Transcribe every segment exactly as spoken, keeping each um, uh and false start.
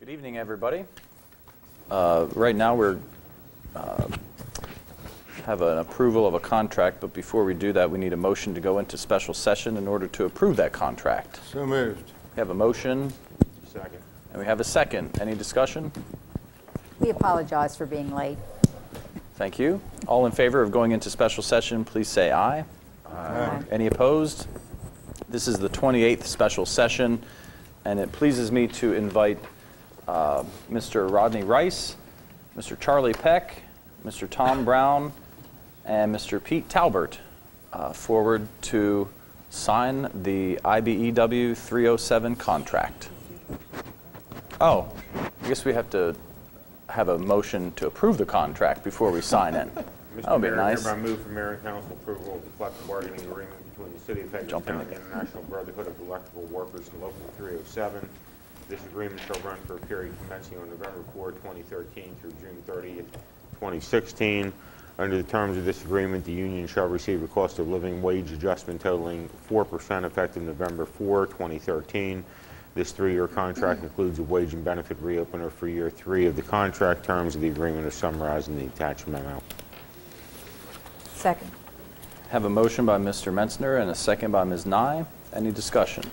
Good evening, everybody. Uh, right now we're uh, have an approval of a contract, but before we do that, we need a motion to go into special session in order to approve that contract. So moved. We have a motion. Second. And we have a second. Any discussion? We apologize for being late. Thank you. All in favor of going into special session, please say aye. Aye. Any opposed? This is the twenty-eighth special session, and it pleases me to invite uh, Mister Rodney Rice, Mister Charlie Peck, Mister Tom Brown, and Mister Pete Talbert uh, forward to sign the I B E W three oh seven contract. Oh, I guess we have to have a motion to approve the contract before we sign it. That would be Mister Mayor, nice. hereby move for Mayor and Council approval of the collective bargaining agreement between the City of Hagerstown and the International Brotherhood of Electrical Workers and Local three oh seven. This agreement shall run for a period commencing on November fourth, twenty thirteen through June thirtieth, twenty sixteen. Under the terms of this agreement, the union shall receive a cost of living wage adjustment totaling four percent effective November fourth, twenty thirteen. This three-year contract includes a wage and benefit reopener for year three of the contract. Terms of the agreement are summarized in the attached memo. Second. Have a motion by Mister Mentzner and a second by Miz Nye. Any discussion?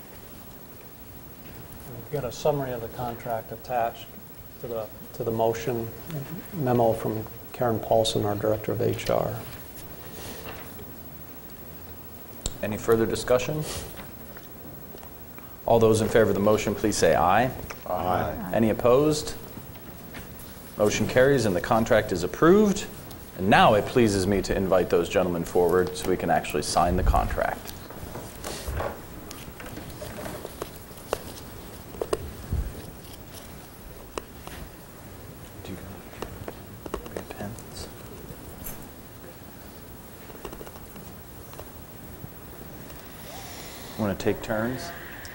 We've got a summary of the contract attached to the to the motion memo from Karen Paulson, our Director of H R. Any further discussion? All those in favor of the motion, please say aye. Aye. Any opposed? Motion carries and the contract is approved. And now it pleases me to invite those gentlemen forward so we can actually sign the contract. Do you have pens? Want to take turns?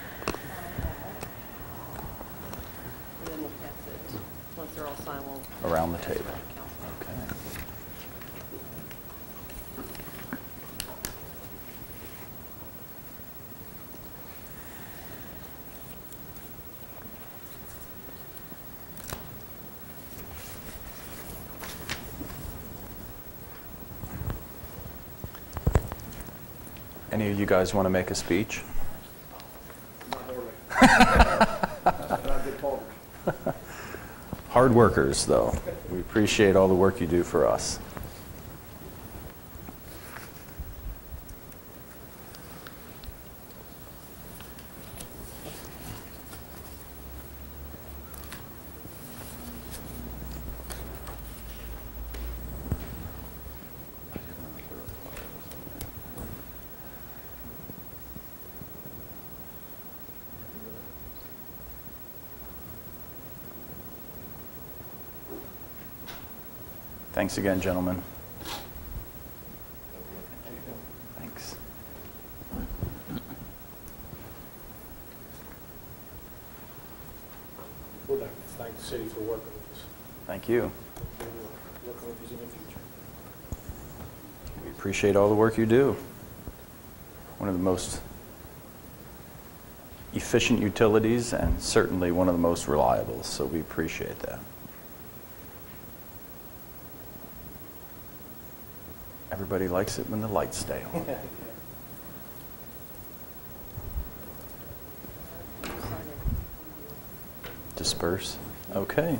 And then we'll pass it. Once they're all signed, we'll... Around the table. Okay. Any of you guys want to make a speech? Hard workers, though. We appreciate all the work you do for us. Thanks again, gentlemen. Thanks. We'd like to thank the city for working with us. Thank you. Working with us in the future. We appreciate all the work you do. One of the most efficient utilities and certainly one of the most reliable, so we appreciate that. Everybody likes it when the lights stay on. Disperse. Okay.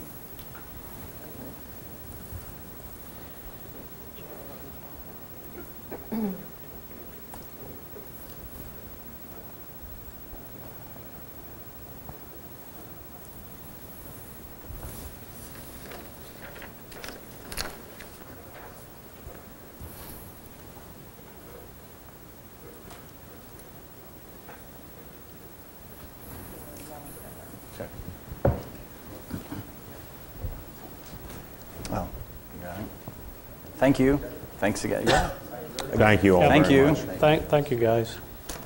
Oh, you got it. Thank you. Thanks again. Yeah. Thank you all Thank very you. much. Thank, thank you, guys.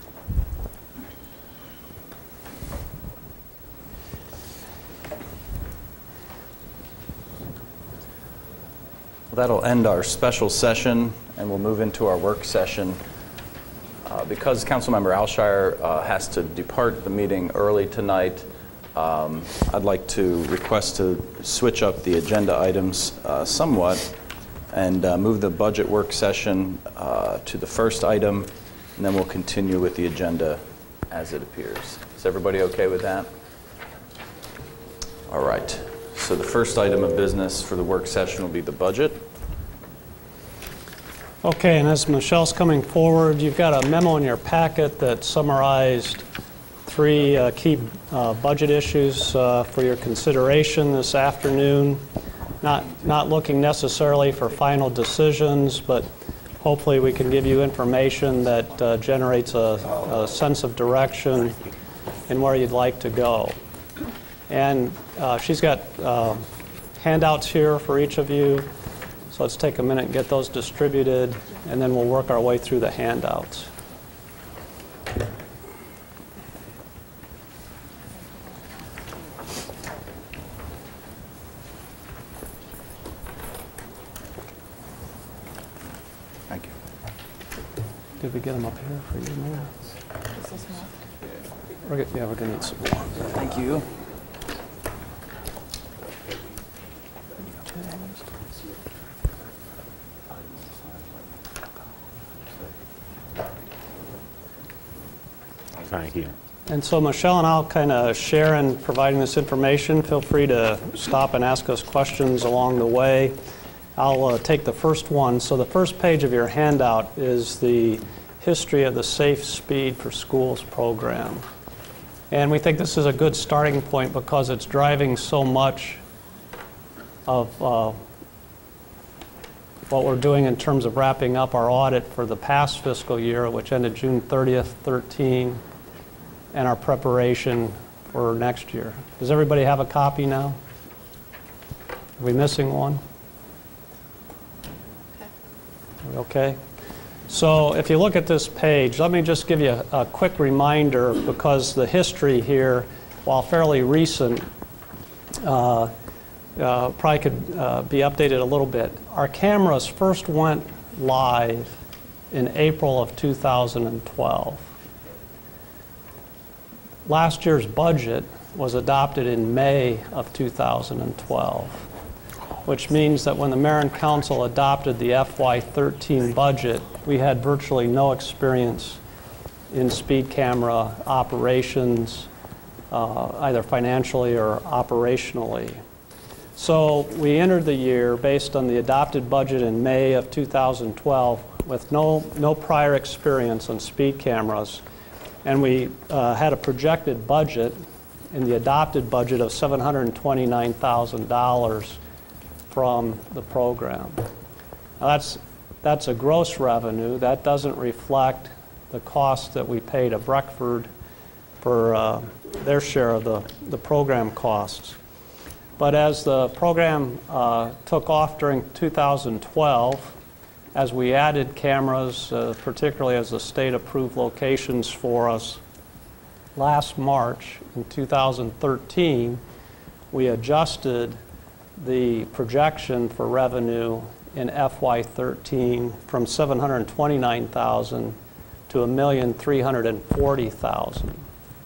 Well, that'll end our special session, and we'll move into our work session. Uh, because Councilmember Alshire uh, has to depart the meeting early tonight, um, I'd like to request to switch up the agenda items uh, somewhat and uh, move the budget work session uh, to the first item, and then we'll continue with the agenda as it appears. Is everybody okay with that? All right. So the first item of business for the work session will be the budget. Okay, and as Michelle's coming forward, you've got a memo in your packet that summarized three uh, key uh, budget issues uh, for your consideration this afternoon. Not, not looking necessarily for final decisions, but hopefully we can give you information that uh, generates a, a sense of direction in where you'd like to go. And uh, she's got uh, handouts here for each of you. So let's take a minute and get those distributed, and then we'll work our way through the handouts. Thank you. Did we get them up here for you, Mayor? We're get, yeah, we're going to need some more. Thank you. Thank you. And so Michelle and I'll kind of share in providing this information. Feel free to stop and ask us questions along the way. I'll uh, take the first one. So the first page of your handout is the history of the Safe Speed for Schools program. And we think this is a good starting point because it's driving so much of uh, what we're doing in terms of wrapping up our audit for the past fiscal year, which ended June thirtieth, thirteen, and our preparation for next year. Does everybody have a copy now? Are we missing one? Are we okay? So if you look at this page, let me just give you a, a quick reminder, because the history here, while fairly recent, uh, uh, probably could uh, be updated a little bit. Our cameras first went live in April of two thousand twelve. Last year's budget was adopted in May of two thousand twelve, which means that when the Mayor and Council adopted the F Y thirteen budget, we had virtually no experience in speed camera operations, uh, either financially or operationally. So we entered the year based on the adopted budget in May of two thousand twelve with no, no prior experience on speed cameras. And we uh, had a projected budget in the adopted budget of seven hundred twenty-nine thousand dollars from the program. Now that's, that's a gross revenue. That doesn't reflect the cost that we paid to Breckford for uh, their share of the, the program costs. But as the program uh, took off during two thousand twelve, as we added cameras, uh, particularly as the state approved locations for us, last March in two thousand thirteen, we adjusted the projection for revenue in F Y thirteen from seven hundred twenty-nine thousand dollars to one million three hundred forty thousand dollars.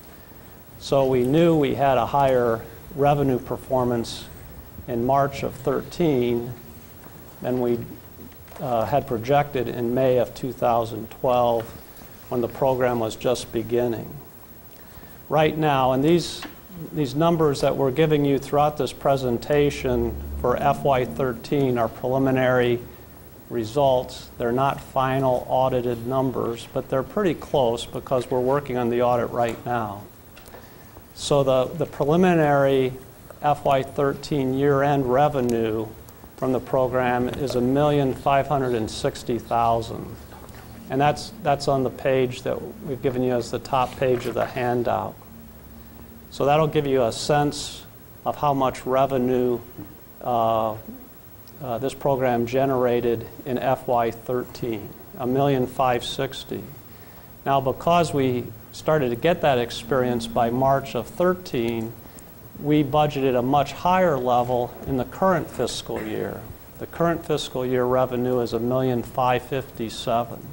So we knew we had a higher revenue performance in March of thirteen than we uh, had projected in May of two thousand twelve when the program was just beginning. Right now, and these These numbers that we're giving you throughout this presentation for F Y thirteen are preliminary results. They're not final audited numbers, but they're pretty close because we're working on the audit right now. So the, the preliminary F Y thirteen year-end revenue from the program is one million five hundred sixty thousand dollars. And that's, that's on the page that we've given you as the top page of the handout. So that'll give you a sense of how much revenue uh, uh, this program generated in F Y thirteen, one million five hundred sixty thousand dollars. Now, because we started to get that experience by March of thirteen, we budgeted a much higher level in the current fiscal year. The current fiscal year revenue is one million five hundred fifty-seven thousand dollars.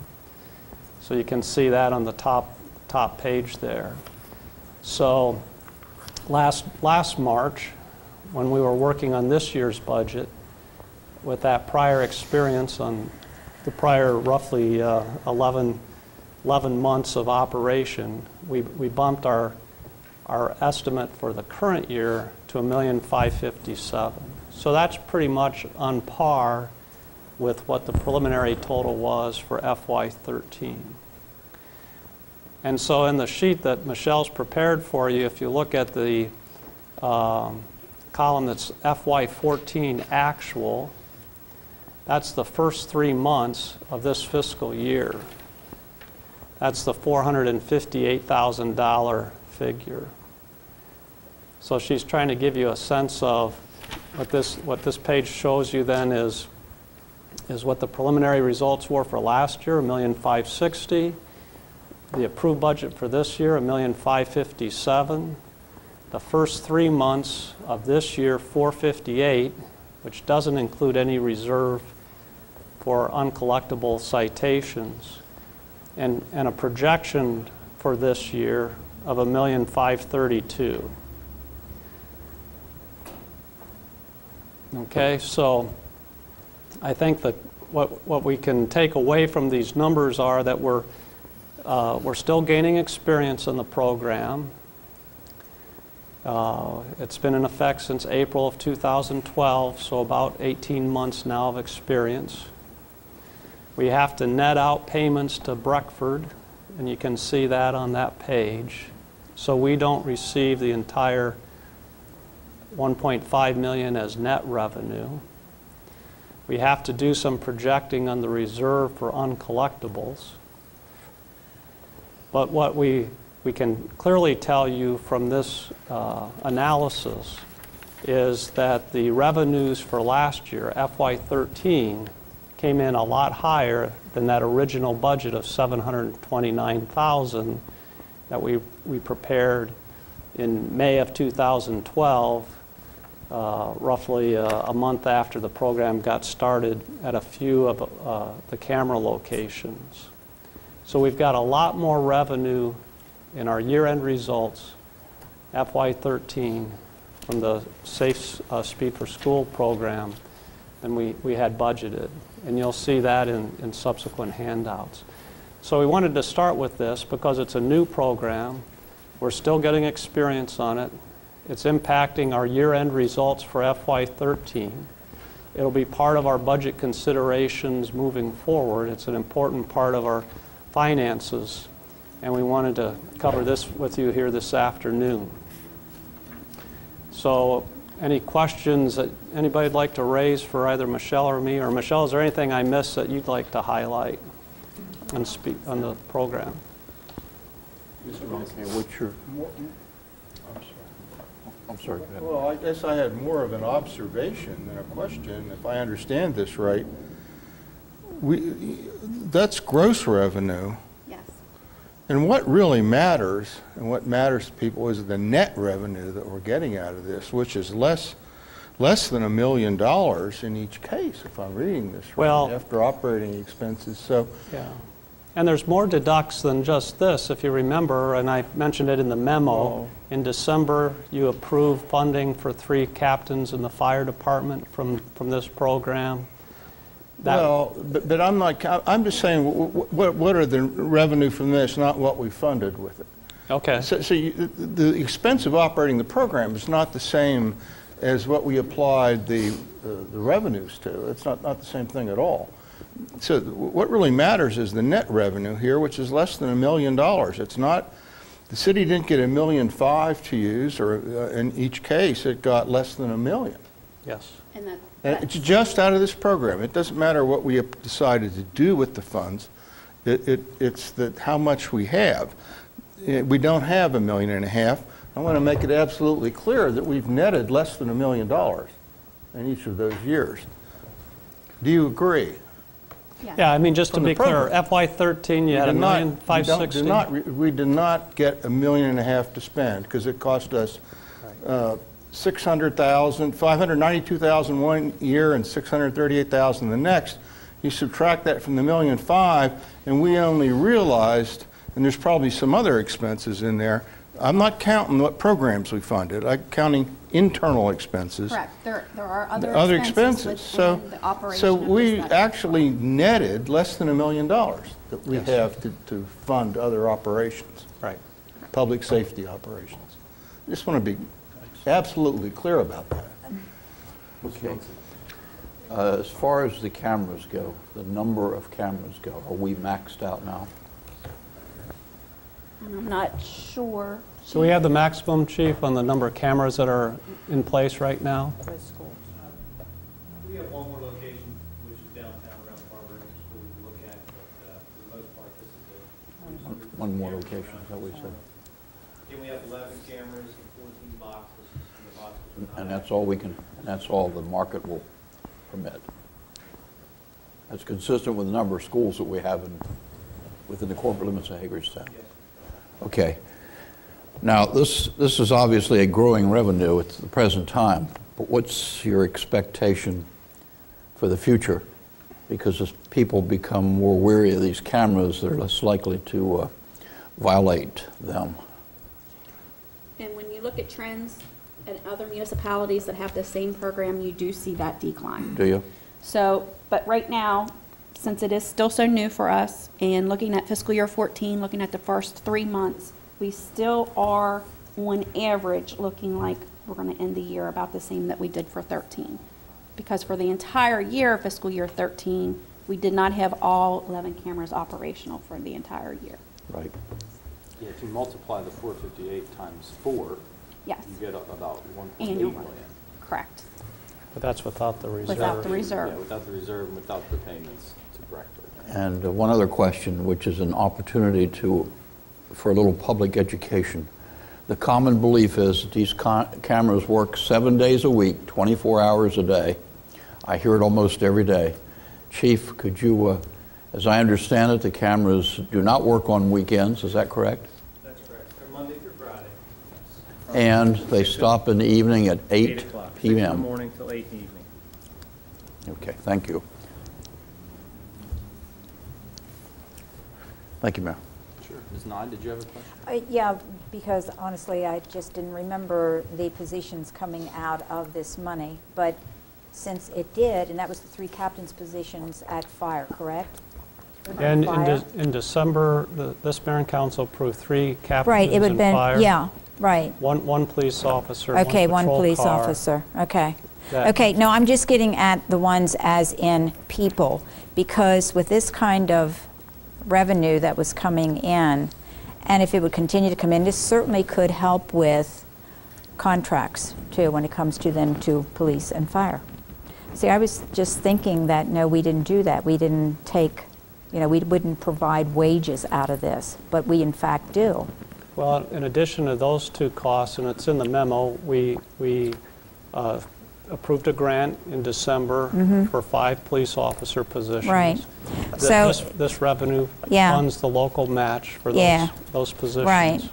So you can see that on the top, top page there. So last, last March, when we were working on this year's budget, with that prior experience on the prior roughly uh, eleven, eleven months of operation, we, we bumped our, our estimate for the current year to a million five fifty-seven. So that's pretty much on par with what the preliminary total was for F Y thirteen. And so in the sheet that Michelle's prepared for you, if you look at the um, column that's F Y fourteen actual, that's the first three months of this fiscal year. That's the four hundred fifty-eight thousand dollar figure. So she's trying to give you a sense of what this, what this page shows you then is, is what the preliminary results were for last year, a million five sixty. The approved budget for this year, a million five fifty-seven. The first three months of this year, four fifty-eight, which doesn't include any reserve for uncollectible citations, and, and a projection for this year of a million five thirty-two. Okay, so I think that what, what we can take away from these numbers are that we're, uh, we're still gaining experience in the program. Uh, it's been in effect since April of two thousand twelve, so about eighteen months now of experience. We have to net out payments to Breckford, and you can see that on that page. So we don't receive the entire one point five million dollars as net revenue. We have to do some projecting on the reserve for uncollectibles. But what we, we can clearly tell you from this uh, analysis is that the revenues for last year, F Y thirteen, came in a lot higher than that original budget of seven hundred twenty-nine thousand dollars that we, we prepared in May of two thousand twelve, uh, roughly a, a month after the program got started at a few of uh, the camera locations. So we've got a lot more revenue in our year-end results, F Y thirteen, from the Safe uh, Speed for School program than we, we had budgeted. And you'll see that in, in subsequent handouts. So we wanted to start with this because it's a new program. We're still getting experience on it. It's impacting our year-end results for F Y thirteen. It'll be part of our budget considerations moving forward. It's an important part of our finances, and we wanted to cover this with you here this afternoon. So any questions that anybody'd like to raise for either Michelle or me? Or Michelle, is there anything I missed that you'd like to highlight and speak on the program? Okay, what's your, I'm sorry, go ahead. Well, I guess I had more of an observation than a question, if I understand this right. We, that's gross revenue. Yes. And what really matters, and what matters to people, is the net revenue that we're getting out of this, which is less, less than a million dollars in each case, if I'm reading this right, Well, after operating expenses. So, yeah. And there's more deducts than just this, if you remember, and I mentioned it in the memo. Oh. In December, you approved funding for three captains in the fire department from, from this program. That, well, but, but I'm not, I'm just saying, what, what are the revenue from this, not what we funded with it. okay. So, so you, the expense of operating the program is not the same as what we applied the, uh, the revenues to. It's not, not the same thing at all. So what really matters is the net revenue here, which is less than a million dollars. It's not, the city didn't get a million five to use, or uh, in each case it got less than a million. Yes. And that, And it's just out of this program. It doesn't matter what we have decided to do with the funds. It, it, it's that how much we have. It, we don't have a million and a half. I want to make it absolutely clear that we've netted less than a million dollars in each of those years. Do you agree? yeah. Yeah, I mean, just to From the be clear, program. F Y thirteen, you We had a did not- million five we don't- sixty? did not re- we did not get a million and a half to spend because it cost us uh, six hundred thousand, five hundred ninety-two thousand one year and six hundred thirty-eight thousand the next. You subtract that from the million five, and we only realized, and there's probably some other expenses in there, I'm not counting what programs we funded. I'm counting internal expenses. Correct. There, there are other The other expenses expenses. So, within the operation so of the we study. actually netted less than a million dollars that we Yes. have to, to fund other operations, Right. public safety operations. I just want to be absolutely clear about that. Okay. Uh, As far as the cameras go, the number of cameras go, are we maxed out now? And I'm not sure. So we have the maximum, Chief, on the number of cameras that are in place right now? We have one more location, which is downtown around the Barber School to look at, but uh, for the most part, this is a... One more location, is that what you said? Then we have eleven cameras and fourteen boxes, and the boxes are not... And that's all we can, and that's all the market will permit? That's consistent with the number of schools that we have in, within the corporate limits of Hagerstown? Yes. Okay. Now, this, this is obviously a growing revenue at the present time, but what's your expectation for the future? Because as people become more weary of these cameras, they're less likely to uh, violate them. And when you look at trends in other municipalities that have the same program, you do see that decline. Do you? So, but right now, since it is still so new for us, and looking at fiscal year fourteen, looking at the first three months, we still are, on average, looking like we're going to end the year about the same that we did for thirteen. Because for the entire year, fiscal year thirteen, we did not have all eleven cameras operational for the entire year. Right. Yeah, if you multiply the four fifty-eight times four, Yes, you get about one point eight annual, million. correct. But that's without the reserve. Without the Yeah, reserve. without the reserve and without the payments to Breckler. And uh, one other question, which is an opportunity to, for a little public education. The common belief is that these ca- cameras work seven days a week, twenty-four hours a day. I hear it almost every day. Chief, could you, uh, as I understand it, the cameras do not work on weekends, is that correct? That's correct. They're Monday through Friday. And they stop in the evening at eight o'clock. p Six in the m morning till eight in the evening. Okay, thank you. Thank you, Mayor. Sure. Miz Nye, did you have a question? Uh, Yeah, because honestly, I just didn't remember the positions coming out of this money. But since it did, and that was the three captains' positions at fire, correct? And in, Fire? De- in December, the, this mayor and council approved three captains Right, it would in have fire. been, yeah, right. One, one police officer, one Okay, one patrol police car. officer, okay. That- Okay, no, I'm just getting at the ones as in people, because with this kind of revenue that was coming in, and if it would continue to come in, this certainly could help with contracts, too, when it comes to then to police and fire. See, I was just thinking that, no, we didn't do that. We didn't take, you know, we wouldn't provide wages out of this, but we in fact do. Well, in addition to those two costs, and it's in the memo, we, we uh, approved a grant in December for five police officer positions. Right. Th- So- This, this revenue Yeah. funds the local match for those, Yeah. those positions. Right.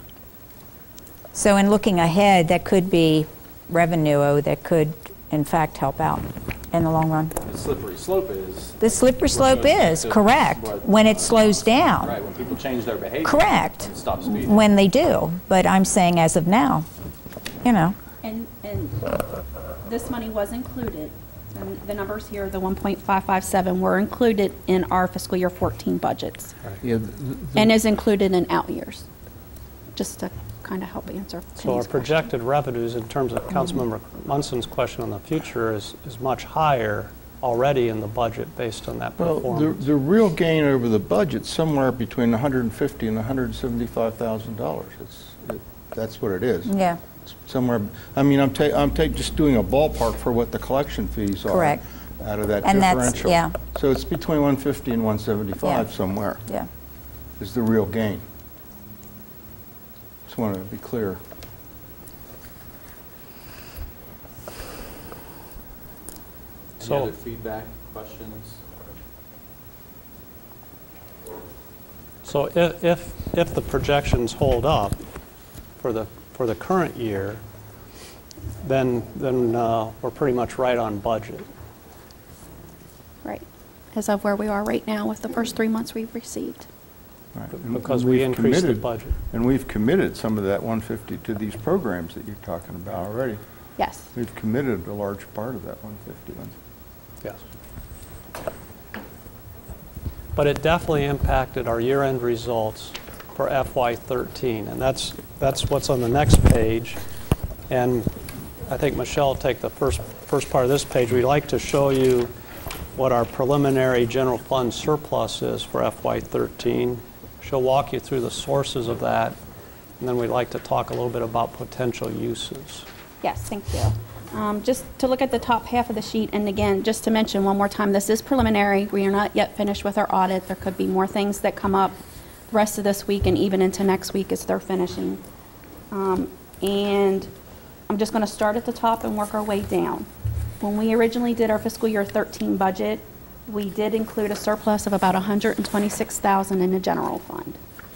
So in looking ahead, that could be revenue oh, that could in fact help out in the long run. The slippery slope is... The slippery slope when is, those- correct, what- when it slows down. Right, when people change their behavior. Correct. And stop speeding. When they do, but I'm saying as of now, you know, And, and this money was included, and the numbers here, the one point five five seven, were included in our fiscal year fourteen budgets, Yeah, th- th- and is included in out years, just to kind of help answer So our Penny's question. projected revenues, in terms of Councilmember Munson's question on the future, is, is much higher already in the budget based on that Well, the, performance. the real gain over the budget's somewhere between one hundred fifty and one hundred seventy-five thousand dollars. It's, it, that's what it is. yeah, It's somewhere, I mean, I'm ta, I'm ta, just doing a ballpark for what the collection fees are. Correct. Out of that And that's- differential. yeah. So it's between one fifty and one seventy-five Yeah. somewhere yeah. is the real gain. Just wanted to be clear. Any So- other feedback, questions? So i- if, if the projections hold up for the, for the current year, then, then uh, we're pretty much right on budget. Right, as of where we are right now with the first three months we've received. Right. And- because and we we've increased the committed- budget. And we've committed some of that one fifty to these programs that you're talking about already. Yes. We've committed a large part of that one fifty. Yes. But it definitely impacted our year-end results for F Y thirteen, and that's, that's what's on the next page. And I think Michelle will take the first, first part of this page. We'd like to show you what our preliminary general fund surplus is for F Y thirteen. She'll walk you through the sources of that, and then we'd like to talk a little bit about potential uses. Yes, thank you. Um, Just to look at the top half of the sheet, and again, just to mention one more time, this is preliminary. We are not yet finished with our audit. There could be more things that come up the rest of this week and even into next week as they're finishing. Um, And I'm just going to start at the top and work our way down. When we originally did our fiscal year thirteen budget, we did include a surplus of about one hundred twenty-six thousand dollars in the general fund.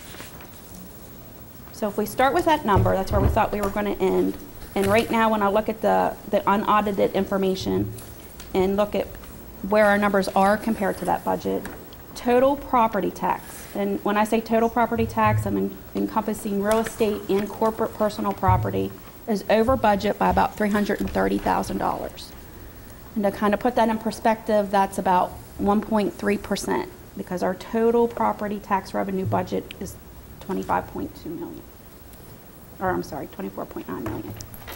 So if we start with that number, that's where we thought we were going to end. And right now, when I look at the, the unaudited information and look at where our numbers are compared to that budget, total property tax, and when I say total property tax, I'm en- encompassing real estate and corporate personal property, is over budget by about three hundred thirty thousand dollars. And to kind of put that in perspective, that's about one point three percent, because our total property tax revenue budget is twenty-five point two million. Or I'm sorry, twenty-four point nine million.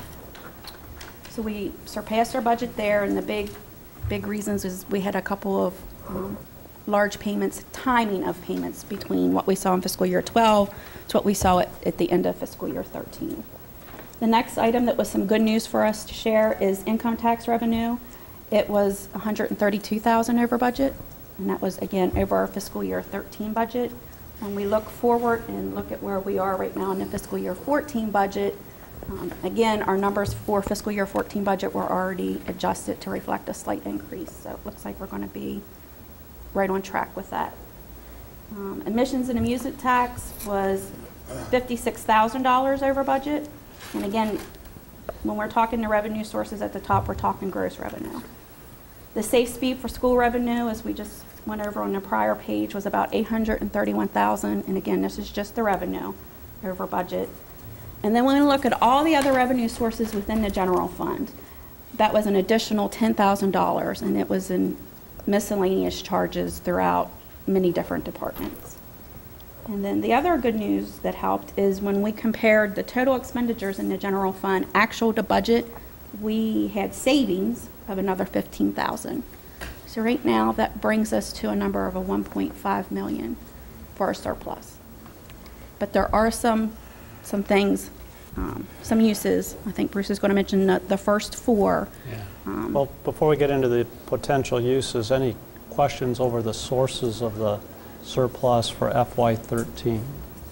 So we surpassed our budget there, and the big, big reasons is we had a couple of um, large payments, timing of payments between what we saw in fiscal year twelve to what we saw at, at the end of fiscal year thirteen. The next item that was some good news for us to share is income tax revenue. It was one hundred thirty-two thousand dollars over budget, and that was, again, over our fiscal year thirteen budget. When we look forward and look at where we are right now in the fiscal year fourteen budget, um, again, our numbers for fiscal year fourteen budget were already adjusted to reflect a slight increase. So it looks like we're going to be right on track with that. Um, admissions and amusement tax was fifty-six thousand dollars over budget. And again, when we're talking the revenue sources at the top, we're talking gross revenue. The safe speed for school revenue, as we just went over on the prior page, was about eight hundred thirty-one thousand dollars. And again, this is just the revenue over budget. And then when we look at all the other revenue sources within the general fund, that was an additional ten thousand dollars, and it was in miscellaneous charges throughout many different departments. And then the other good news that helped is when we compared the total expenditures in the general fund, actual to budget, we had savings of another fifteen thousand dollars. So right now, that brings us to a number of a one point five million dollars for our surplus. But there are some, some things, um, some uses. I think Bruce is going to mention the, the first four. Yeah. Um, Well, before we get into the potential uses, any questions over the sources of the surplus for F Y thirteen?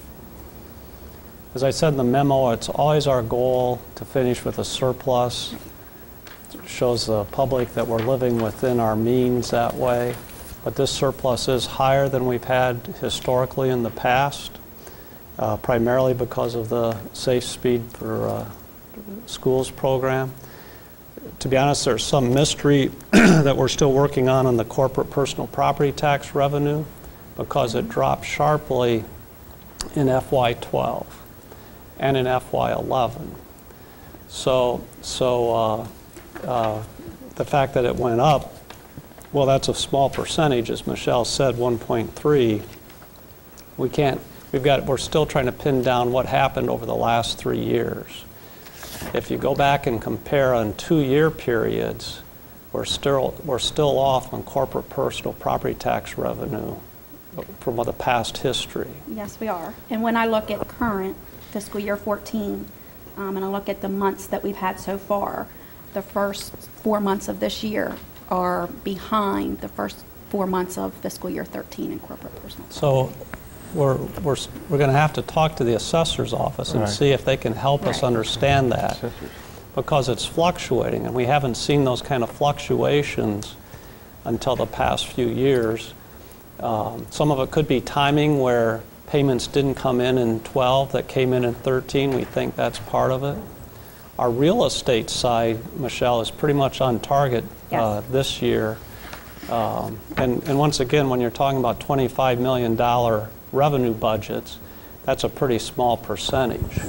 As I said in the memo, it's always our goal to finish with a surplus. It shows the public that we're living within our means that way. But this surplus is higher than we've had historically in the past, uh, primarily because of the Safe Speed for uh, Schools program. To be honest, there's some mystery that we're still working on on the corporate personal property tax revenue, because it dropped sharply in F Y twelve and in F Y eleven. So, so uh, uh, the fact that it went up, well, that's a small percentage, as Michelle said, one point three. We can't, we've got, we're still trying to pin down what happened over the last three years. If you go back and compare on two-year periods, we're still, we're still off on corporate personal property tax revenue from the past history. Yes, we are. And when I look at current fiscal year fourteen, um, and I look at the months that we've had so far, the first four months of this year are behind the first four months of fiscal year thirteen in corporate personal. So we're, we're, we're going to have to talk to the assessor's office and Right. see if they can help us Right. understand that, Assessors. because it's fluctuating, and we haven't seen those kind of fluctuations until the past few years. Um, some of it could be timing, where payments didn't come in in twelve that came in in thirteen. We think that's part of it. Our real estate side, Michelle, is pretty much on target uh, Yes. this year. Um, and, and once again, when you're talking about twenty-five million dollars revenue budgets, that's a pretty small percentage.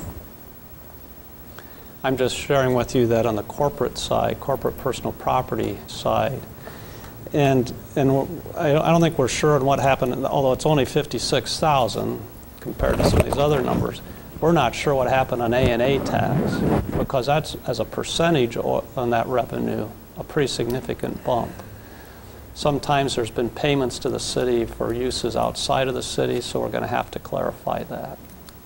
I'm just sharing with you that on the corporate side, corporate personal property side, and and I don't think we're sure on what happened, although it's only fifty-six thousand compared to some of these other numbers. We're not sure what happened on A and A tax, because that's, as a percentage on that revenue, a pretty significant bump. Sometimes there's been payments to the city for uses outside of the city, so we're going to have to clarify that.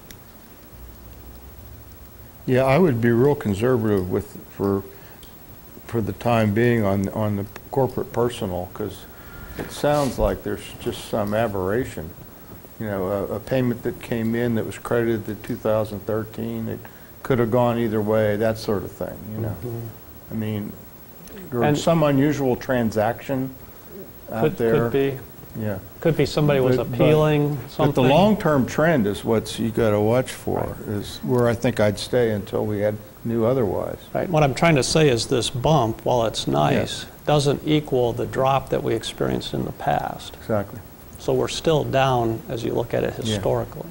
Yeah, I would be real conservative with, for, for the time being on, on the corporate personal, because it sounds like there's just some aberration. You know, a, a payment that came in that was credited to two thousand thirteen, it could have gone either way, that sort of thing, you know. Mm-hmm. I mean, there And was some unusual transaction out Could, there. could be. Yeah. Could be somebody was But- but- appealing something. But the long-term trend is what you got to watch for, is where I think I'd stay until we had knew otherwise. Right. What I'm trying to say is this bump, while it's nice, doesn't equal the drop that we experienced in the past. Exactly. So we're still down as you look at it historically.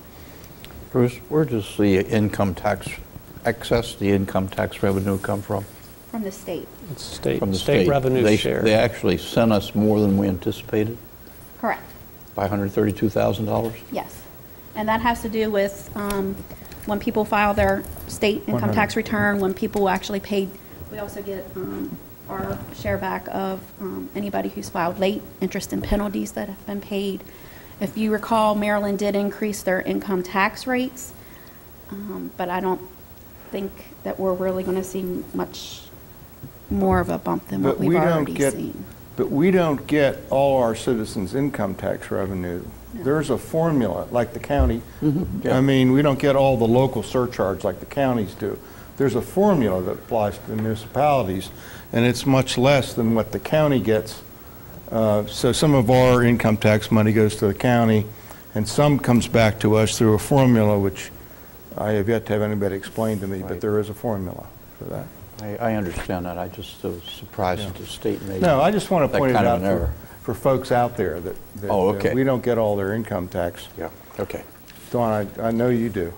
Bruce, where does the income tax, excess, the income tax revenue come from? From the state. It's state, From the state, state. revenue They- share. They actually sent us more than we anticipated, Correct. by one hundred thirty-two thousand dollars? Yes. And that has to do with um, when people file their state income tax return, when people actually paid. We also get um, our share back of um, anybody who's filed late, interest and penalties that have been paid. If you recall, Maryland did increase their income tax rates, um, but I don't think that we're really going to see much more of a bump than what But we've we already don't get, seen. but we don't get all our citizens' income tax revenue. There's a formula, like the county. I mean, we don't get all the local surcharge like the counties do. There's a formula that applies to the municipalities, and it's much less than what the county gets. Uh, So some of our income tax money goes to the county, and some comes back to us through a formula, which I have yet to have anybody explain to me, but Right. there is a formula for that. I, I understand that. I just was surprised that the state made No, I just want to that point it kind of out an for, error. for folks out there that, that Oh, uh, okay. we don't get all their income tax. Yeah, okay. Dawn, I, I know you do.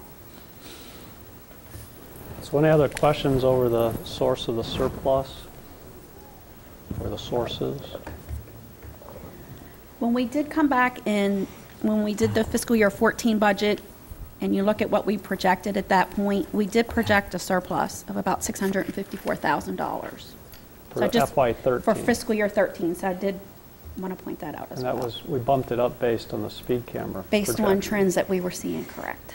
So any other questions over the source of the surplus? Or the sources? When we did come back in, when we did the fiscal year fourteen budget, and you look at what we projected at that point, we did project a surplus of about six hundred fifty-four thousand dollars. For F Y thirteen. For fiscal year thirteen, so I did want to point that out as And well. that was, we bumped it up based on the speed camera. Based on projection. trends that we were seeing, correct.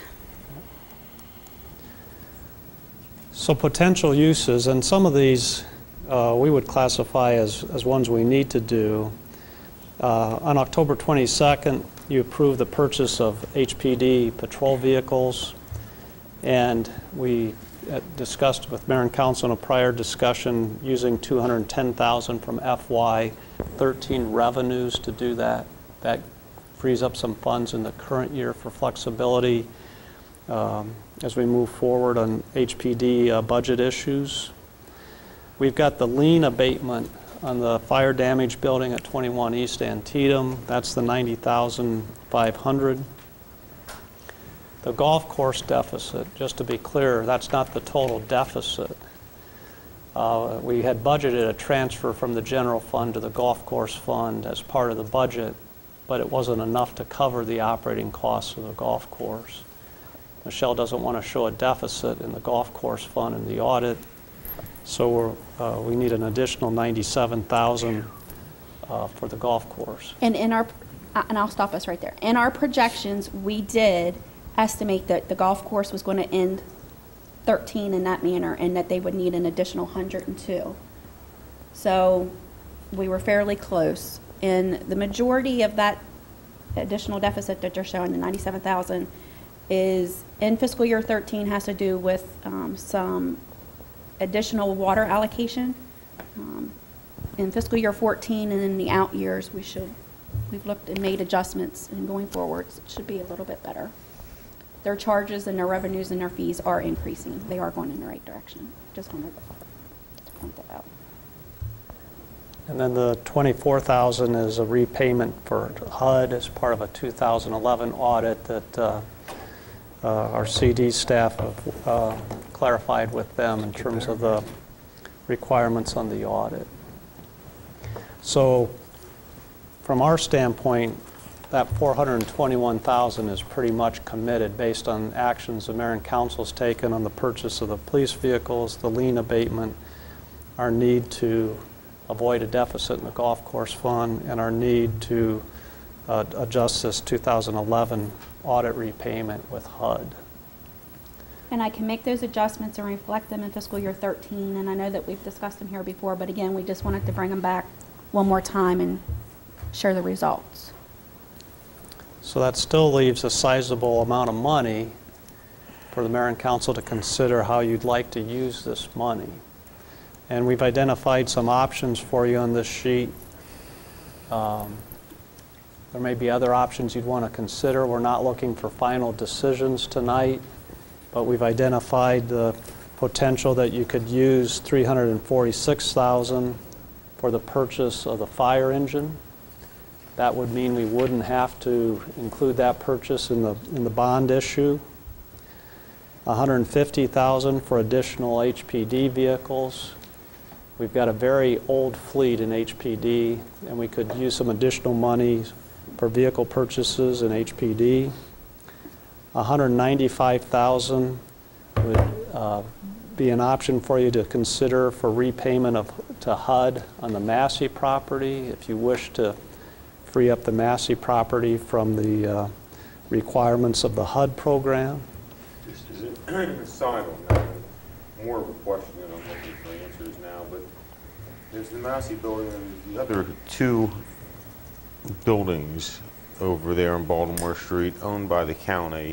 So potential uses, and some of these uh, we would classify as, as ones we need to do. Uh, on October twenty-second, you approved the purchase of H P D patrol vehicles, and we uh, discussed with Mayor and Council in a prior discussion using two hundred ten thousand dollars from F Y thirteen revenues to do that. That frees up some funds in the current year for flexibility um, as we move forward on H P D uh, budget issues. We've got the lien abatement on the fire damage building at twenty-one East Antietam. That's the ninety thousand five hundred dollars. The golf course deficit, just to be clear, that's not the total deficit. Uh, we had budgeted a transfer from the general fund to the golf course fund as part of the budget, but it wasn't enough to cover the operating costs of the golf course. Michelle doesn't want to show a deficit in the golf course fund in the audit, so we're, uh, we need an additional ninety-seven thousand dollars uh, for the golf course. And in our, uh, and I'll stop us right there. In our projections, we did estimate that the golf course was going to end thirteen in that manner, and that they would need an additional one hundred two. So we were fairly close. And the majority of that additional deficit that they're showing, the ninety-seven thousand, is in fiscal year thirteen, has to do with um, some additional water allocation. Um, in fiscal year fourteen and in the out years, we should, we've looked and made adjustments, and going forwards, it should be a little bit better. Their charges and their revenues and their fees are increasing. They are going in the right direction. Just wanted to point that out. And then the twenty-four thousand is a repayment for H U D as part of a two thousand eleven audit that uh, uh, our C D staff have uh, clarified with them in terms of the requirements on the audit. So from our standpoint, that four hundred twenty-one thousand is pretty much committed based on actions the Mayor and Council's taken on the purchase of the police vehicles, the lien abatement, our need to avoid a deficit in the golf course fund, and our need to uh, adjust this two thousand eleven audit repayment with H U D. And I can make those adjustments and reflect them in fiscal year thirteen, and I know that we've discussed them here before, but again, we just wanted to bring them back one more time and share the results. So that still leaves a sizable amount of money for the Mayor and Council to consider how you'd like to use this money. And we've identified some options for you on this sheet. Um, there may be other options you'd want to consider. We're not looking for final decisions tonight, but we've identified the potential that you could use three hundred forty-six thousand dollars for the purchase of the fire engine. That would mean we wouldn't have to include that purchase in the in the bond issue. one hundred fifty thousand dollars for additional H P D vehicles. We've got a very old fleet in H P D, and we could use some additional money for vehicle purchases in H P D. one hundred ninety-five thousand dollars would uh, be an option for you to consider for repayment of to H U D on the Massey property if you wish to free up the Massey property from the uh, requirements of the H U D program. Just as a aside on that, more of a question than I'm looking for answers now, but there's the Massey building and the other two buildings over there on Baltimore Street owned by the county,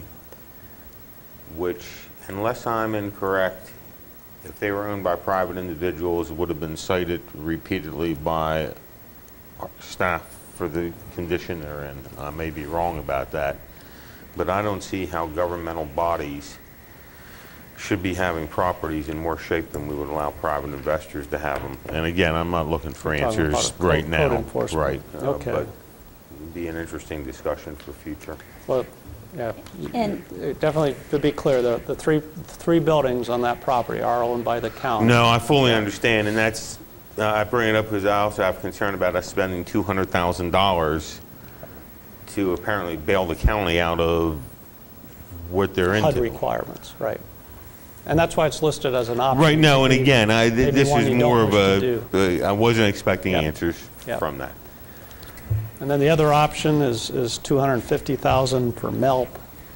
which, unless I'm incorrect, if they were owned by private individuals, would have been cited repeatedly by our staff for the condition they're in. I may be wrong about that, but I don't see how governmental bodies should be having properties in more shape than we would allow private investors to have them. And again, I'm not looking for Talking about answers code- right code now. enforcement. Right. uh, Okay. But it'd be an interesting discussion for future. Well, yeah, And- it definitely, to be clear, the, the three, three buildings on that property are owned by the county. No, I fully understand, and that's, uh, I bring it up because I also have concern about us spending two hundred thousand dollars to apparently bail the county out of what they're H U D into. requirements, right. And that's why it's listed as an option. Right, no, and Maybe- again, I, maybe this one is you don't more of wish to a, uh, I wasn't expecting Yep. answers Yep. from that. And then the other option is, is two hundred fifty thousand dollars for MELP,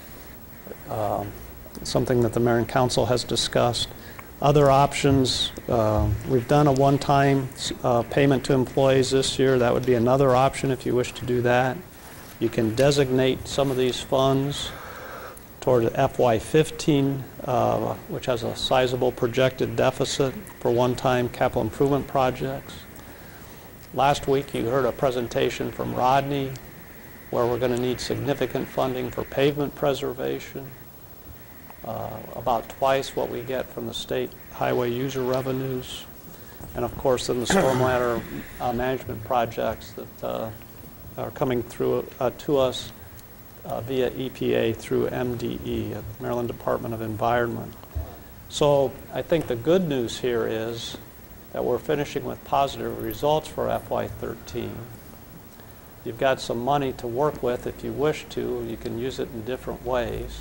um, something that the Mayor and Council has discussed. Other options, uh, we've done a one-time uh, payment to employees this year. That would be another option if you wish to do that. You can designate some of these funds toward F Y fifteen, uh, which has a sizable projected deficit for one-time capital improvement projects. Last week, you heard a presentation from Rodney where we're going to need significant funding for pavement preservation, uh, about twice what we get from the state highway user revenues, and of course, then the stormwater uh, management projects that uh, are coming through uh, to us uh, via E P A through M D E, uh, Maryland Department of Environment. So I think the good news here is that we're finishing with positive results for F Y thirteen. You've got some money to work with if you wish to. You can use it in different ways.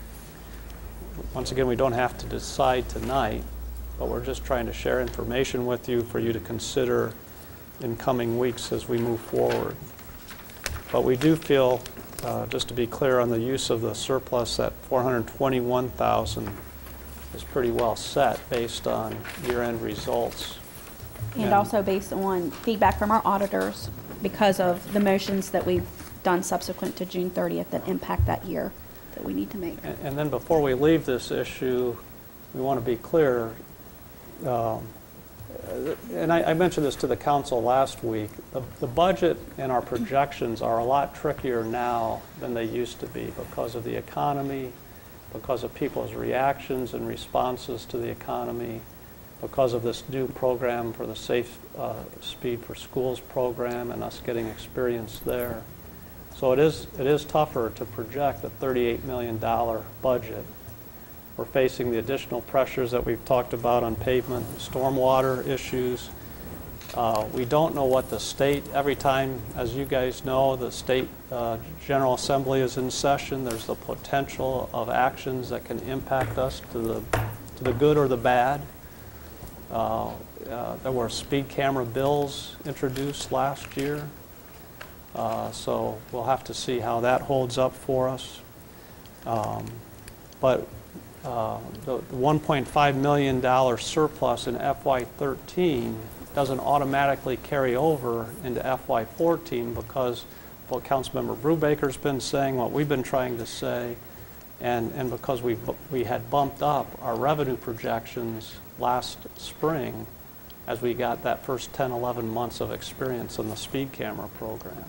Once again, we don't have to decide tonight, but we're just trying to share information with you for you to consider in coming weeks as we move forward. But we do feel, uh, just to be clear on the use of the surplus, that four hundred twenty-one thousand dollars is pretty well set based on year-end results. And And- also based on feedback from our auditors because of the motions that we've done subsequent to June thirtieth that impact that year that we need to make. And and then before we leave this issue, we want to be clear, um, and I I mentioned this to the council last week, the the budget and our projections are a lot trickier now than they used to be because of the economy, because of people's reactions and responses to the economy, because of this new program for the Safe uh, Speed for Schools program and us getting experience there. So it is, it is tougher to project a thirty-eight million dollar budget. We're facing the additional pressures that we've talked about on pavement, stormwater issues. Uh, we don't know what the state, every time, as you guys know, the state uh, General Assembly is in session, there's the potential of actions that can impact us to the, to the good or the bad. Uh, uh, there were speed camera bills introduced last year. Uh, so we'll have to see how that holds up for us. Um, but uh, the one point five million dollar surplus in F Y thirteen doesn't automatically carry over into F Y fourteen because what Councilmember Brubaker's been saying, what we've been trying to say, and, and because we, we had bumped up our revenue projections last spring as we got that first ten, eleven months of experience in the speed camera program.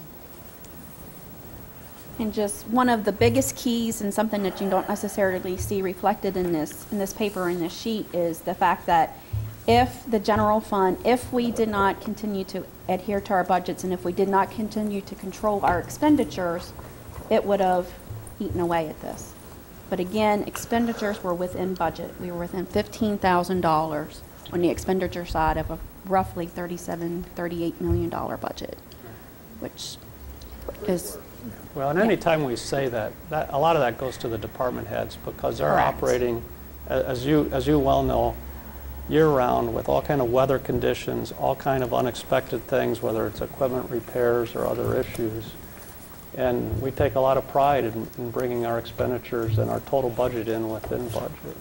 And just one of the biggest keys and something that you don't necessarily see reflected in this, in this paper, in this sheet, is the fact that if the general fund, if we did not continue to adhere to our budgets and if we did not continue to control our expenditures, it would have eaten away at this. But again, expenditures were within budget. We were within fifteen thousand dollars on the expenditure side of a roughly thirty-seven, thirty-eight million dollar budget, which is... Well, and any time we say that, that, a lot of that goes to the department heads because they're Correct. operating, a- as you, as you well know, year-round with all kind of weather conditions, all kind of unexpected things, whether it's equipment repairs or other issues. And we take a lot of pride in, in bringing our expenditures and our total budget in within budget.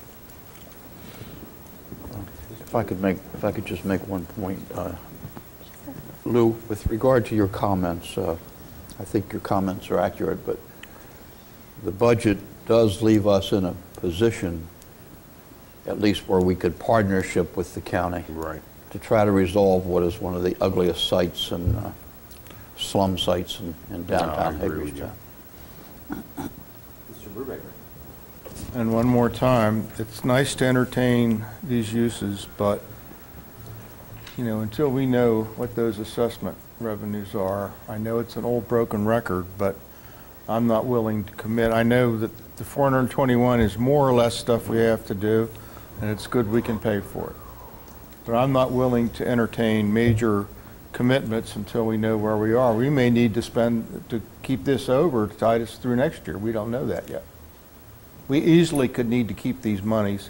If I could make, if I could just make one point, uh, Lou, with regard to your comments, uh, I think your comments are accurate, but the budget does leave us in a position, at least where we could partnership with the county, Right. to try to resolve what is one of the ugliest sites and uh, slum sites in, in downtown Hagerstown. Mister Brubaker. And one more time, it's nice to entertain these uses, but, you know, until we know what those assessment revenues are, I know it's an old broken record, but I'm not willing to commit. I know that the four hundred twenty-one is more or less stuff we have to do, and it's good we can pay for it. But I'm not willing to entertain major commitments until we know where we are. We may need to spend, to keep this over to tide us through next year. We don't know that yet. We easily could need to keep these monies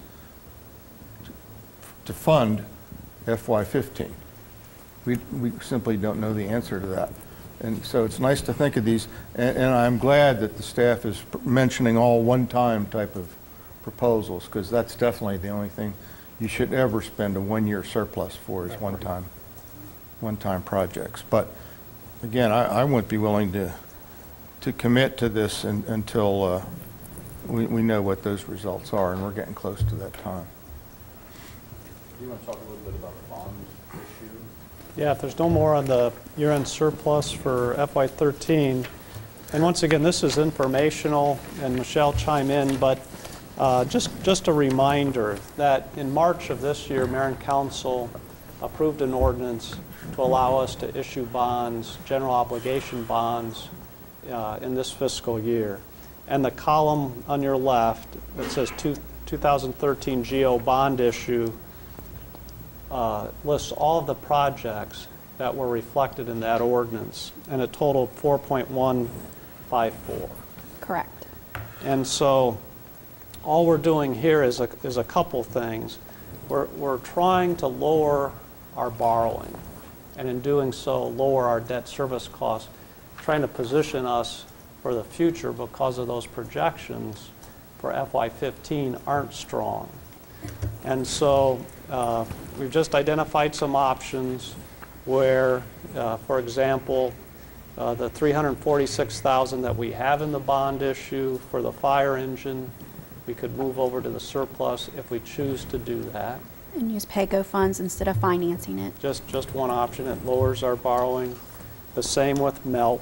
to fund F Y fifteen. We, we simply don't know the answer to that. And so it's nice to think of these, and, and I'm glad that the staff is mentioning all one-time type of proposals, because that's definitely the only thing you should ever spend a one-year surplus for is one-time, one-time projects. But again, I, I wouldn't be willing to, to commit to this in, until uh, we, we know what those results are, and we're getting close to that time. Do you want to talk a little bit about the bonds issue? Yeah, if there's no more on the year-end surplus for F Y thirteen, and once again, this is informational, and Michelle chime in, but uh, just, just a reminder that in March of this year, Mayor and Council approved an ordinance to allow us to issue bonds, general obligation bonds, uh, in this fiscal year. And the column on your left that says two, two thousand thirteen G O bond issue Uh, lists all of the projects that were reflected in that ordinance, and it totaled four point one five four. Correct. And so all we're doing here is a, is a couple things. We're, we're trying to lower our borrowing, and in doing so, lower our debt service costs, trying to position us for the future because of those projections for F Y fifteen aren't strong. And so uh, we've just identified some options where, uh, for example, uh, the three hundred forty-six thousand dollars that we have in the bond issue for the fire engine, we could move over to the surplus if we choose to do that. And use PAYGO funds instead of financing it. Just, just one option. It lowers our borrowing. The same with MELP.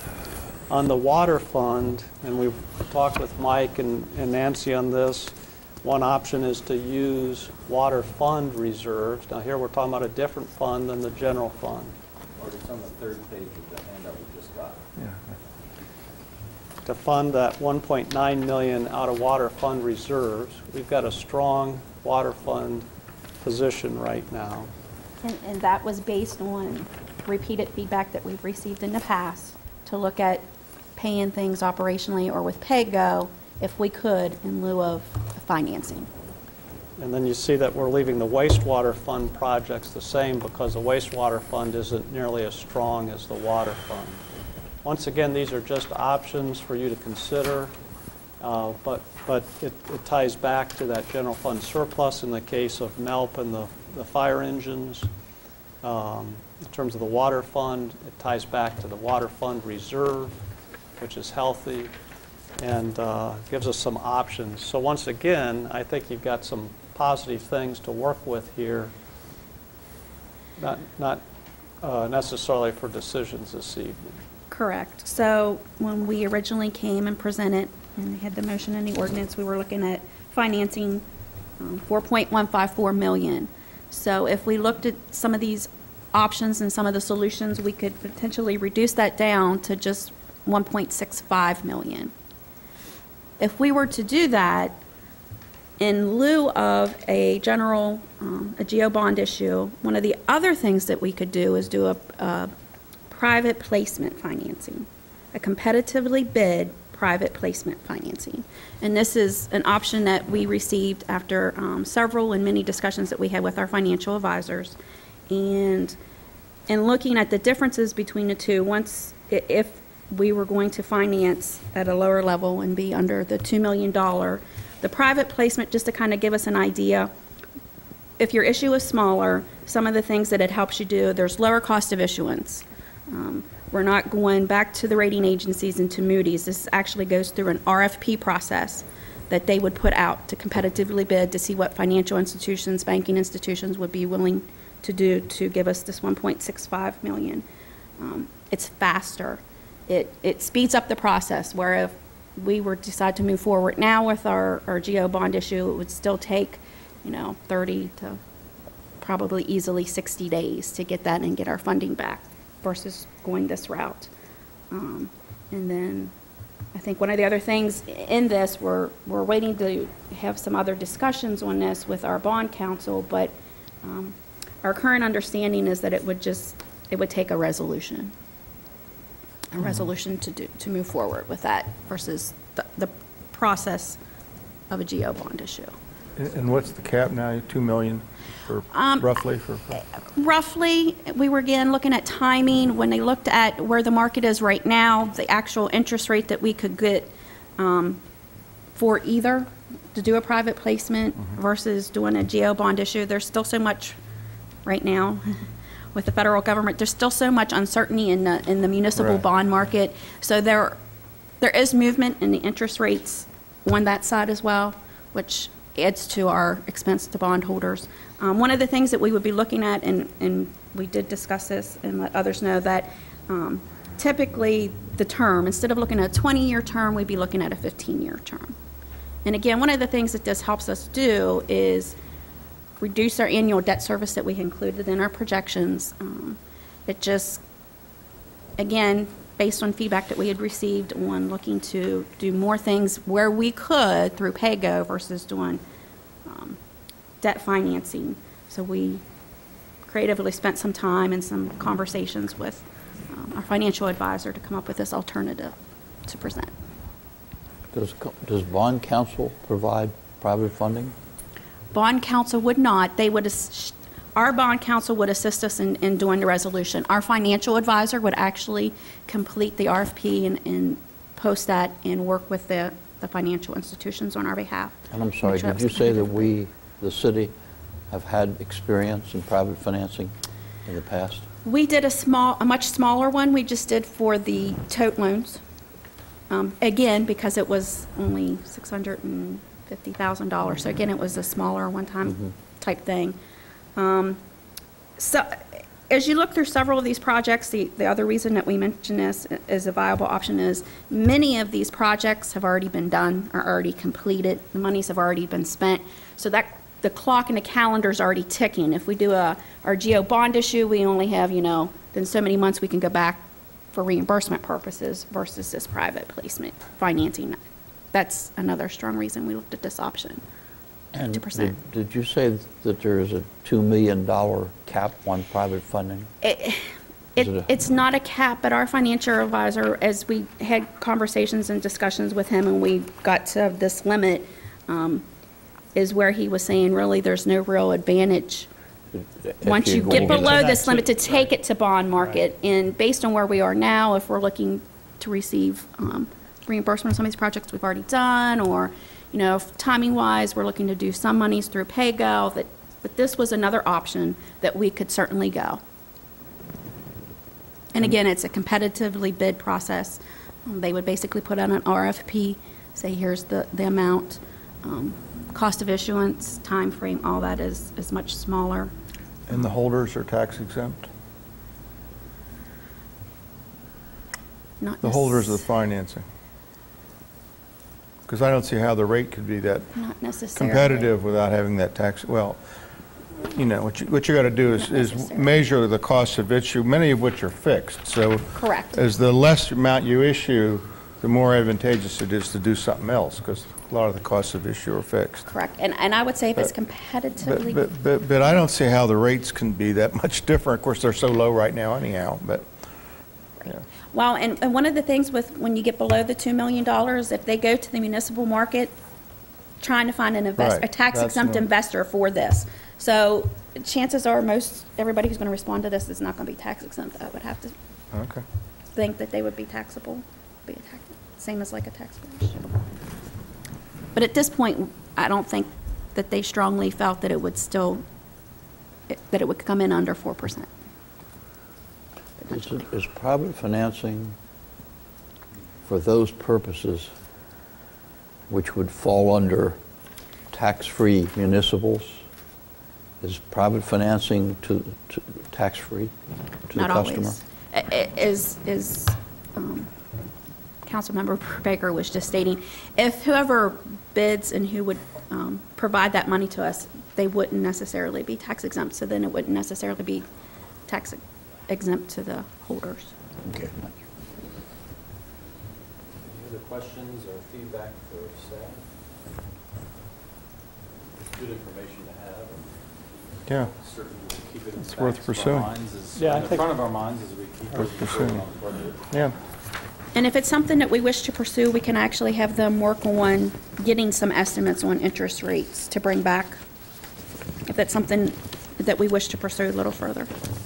On the water fund, and we've talked with Mike and, and Nancy on this, One option is to use water fund reserves. Now here we're talking about a different fund than the general fund. Or it's on the third page of the handout we just got. To fund that one point nine million dollars out of water fund reserves. We've got a strong water fund position right now. And, and that was based on repeated feedback that we've received in the past to look at paying things operationally or with PayGo if we could in lieu of financing. And then you see that we're leaving the wastewater fund projects the same because the wastewater fund isn't nearly as strong as the water fund. Once again, these are just options for you to consider, uh, but, but it, it ties back to that general fund surplus in the case of MELP and the, the fire engines. Um, in terms of the water fund, it ties back to the water fund reserve, which is healthy, and uh, gives us some options. So once again, I think you've got some positive things to work with here, not, not uh, necessarily for decisions this evening. Correct. So when we originally came and presented and had the motion and the ordinance, we were looking at financing um, four point one five four million dollars. So if we looked at some of these options and some of the solutions, we could potentially reduce that down to just one point six five million dollars. If we were to do that, in lieu of a general, um, a GEO bond issue, one of the other things that we could do is do a, a private placement financing, a competitively bid private placement financing. And this is an option that we received after um, several and many discussions that we had with our financial advisors. And in looking at the differences between the two, once, if we were going to finance at a lower level and be under the two million dollars, the private placement, just to kind of give us an idea, if your issue is smaller, some of the things that it helps you do, there's lower cost of issuance. Um, we're not going back to the rating agencies and to Moody's. This actually goes through an R F P process that they would put out to competitively bid to see what financial institutions, banking institutions would be willing to do to give us this one point six five million dollars. Um, it's faster. It, it speeds up the process, where if we were to decide to move forward now with our, our GEO bond issue, it would still take, you know, thirty to probably easily sixty days to get that and get our funding back versus going this route. Um, and then I think one of the other things in this, we're, we're waiting to have some other discussions on this with our bond counsel, but um, our current understanding is that it would just, it would take a resolution. A resolution to do, to move forward with that versus the, the process of a GEO bond issue. And and what's the cap now, two million for, Um, roughly for? Roughly, we were again looking at timing. When they looked at where the market is right now, the actual interest rate that we could get um, for either to do a private placement Mm-hmm. versus doing a GEO bond issue, there's still so much right now with the federal government. There's still so much uncertainty in the in the municipal Right. bond market. So there there is movement in the interest rates on that side as well, which adds to our expense to bondholders. Um, one of the things that we would be looking at, and, and we did discuss this and let others know, that um, typically the term, instead of looking at a twenty-year term, we'd be looking at a fifteen-year term. And again, one of the things that this helps us do is reduce our annual debt service that we included in our projections. Um, it just, again, based on feedback that we had received on looking to do more things where we could through PayGo versus doing um, debt financing. So we creatively spent some time and some conversations with um, our financial advisor to come up with this alternative to present. Does, co- does bond counsel provide private funding? Bond counsel would not. They would, ass- our bond counsel would assist us in, in doing the resolution. Our financial advisor would actually complete the R F P and, and post that and work with the, the financial institutions on our behalf. And I'm sorry, Make sure did that you was say that competitive. we, the city, have had experience in private financing in the past? We did a small, a much smaller one. We just did for the tote loans. Um, again, because it was only six hundred fifty thousand dollars. So again, it was a smaller one-time Mhm. type thing. Um, so as you look through several of these projects, the, the other reason that we mention this as a viable option is many of these projects have already been done, are already completed, the monies have already been spent. So that the clock and the calendar is already ticking. If we do a, our GEO bond issue, we only have, you know, then so many months we can go back for reimbursement purposes versus this private placement financing. That's another strong reason we looked at this option. And two percent. Did, did you say that there is a two million dollar cap on private funding? It, Is it, it a- it's not a cap, but our financial advisor, as we had conversations and discussions with him and we got to this limit, um, is where he was saying really there's no real advantage If once you're you going get below that this too, limit to take it to bond market. And based on where we are now, if we're looking to receive um, reimbursement on some of these projects we've already done, or, you know, if timing-wise, we're looking to do some monies through PayGo, that, but this was another option that we could certainly go. And again, it's a competitively bid process. Um, They would basically put out an R F P, say here's the, the amount, um, cost of issuance, time frame, all that is, is much smaller. And the holders are tax exempt? Not The holders of the necess- financing? Because I don't see how the rate could be that Not necessarily. competitive without having that tax, well, you know, what you, what you got to do is, Not is necessarily. measure the cost of issue, many of which are fixed. So Correct. as the less amount you issue, the more advantageous it is to do something else, because a lot of the costs of issue are fixed. Correct. And, and I would say if it's But- competitively, But, but, but, but I don't see how the rates can be that much different. Of course, they're so low right now anyhow, but, yeah. well, and, and one of the things with, when you get below the two million dollars, if they go to the municipal market, trying to find an investor, a Right. tax exempt That's what- investor for this. So chances are most, everybody who's going to respond to this is not going to be tax exempt. I would have to Okay. think that they would be taxable, be a tax, same as like a tax branch. But at this point, I don't think that they strongly felt that it would still, that it would come in under four percent. Is, it- is private financing for those purposes, which would fall under tax-free municipals, is private financing to, to tax-free to the Not customer? always. I- I- As, as um, Councilmember Baker was just stating, if whoever bids and who would um, provide that money to us, they wouldn't necessarily be tax exempt, so then it wouldn't necessarily be tax exempt to the holders. Okay, thank you. Any other questions or feedback for staff? It's good information to have, and Yeah. certainly we'll keep it in It's the worth backs of our pursuing. minds as- Yeah, I in the think- front of our minds as we keep Worth moving forward pursuing. on the budget. Yeah. And if it's something that we wish to pursue, we can actually have them work on getting some estimates on interest rates to bring back, if that's something that we wish to pursue a little further.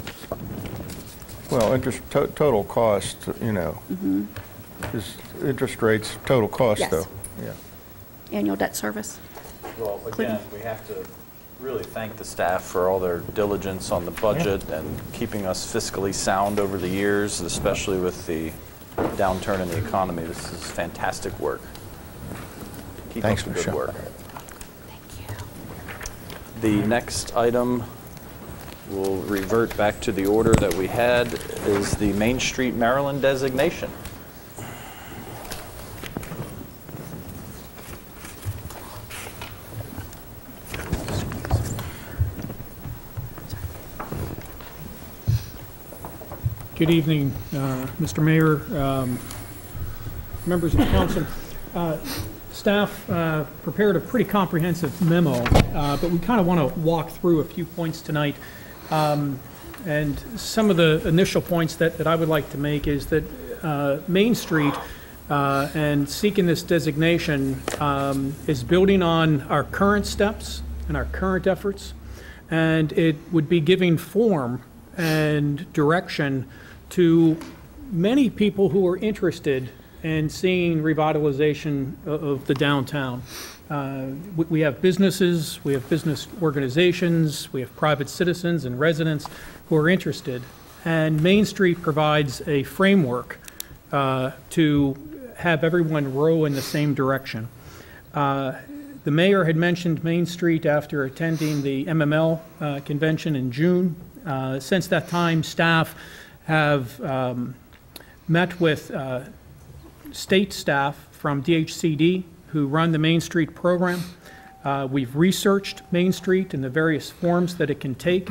Well, interest, to- total cost, you know, is interest rates, total cost Yes. though. Yeah. Annual debt service. Well, again, we have to really thank the staff for all their diligence on the budget and keeping us fiscally sound over the years, especially with the downturn in the economy. This is fantastic work. Keep Thanks, up the good Michelle. work. Thank you. The next item, we'll revert back to the order that we had, is the Main Street Maryland designation. Good evening, uh, Mister Mayor, um, members of the council. Uh, Staff uh, prepared a pretty comprehensive memo, uh, but we kind of want to walk through a few points tonight. Um, And some of the initial points that that I would like to make is that uh, Main Street uh, and seeking this designation um, is building on our current steps and our current efforts, and it would be giving form and direction to many people who are interested in seeing revitalization o- of the downtown. Uh, we- We have businesses, we have business organizations, we have private citizens and residents who are interested, and Main Street provides a framework uh, to have everyone row in the same direction. Uh, The mayor had mentioned Main Street after attending the M M L uh, convention in June, Uh, Since that time, staff have um, met with uh, state staff from D H C D who run the Main Street program. Uh, we've researched Main Street and the various forms that it can take.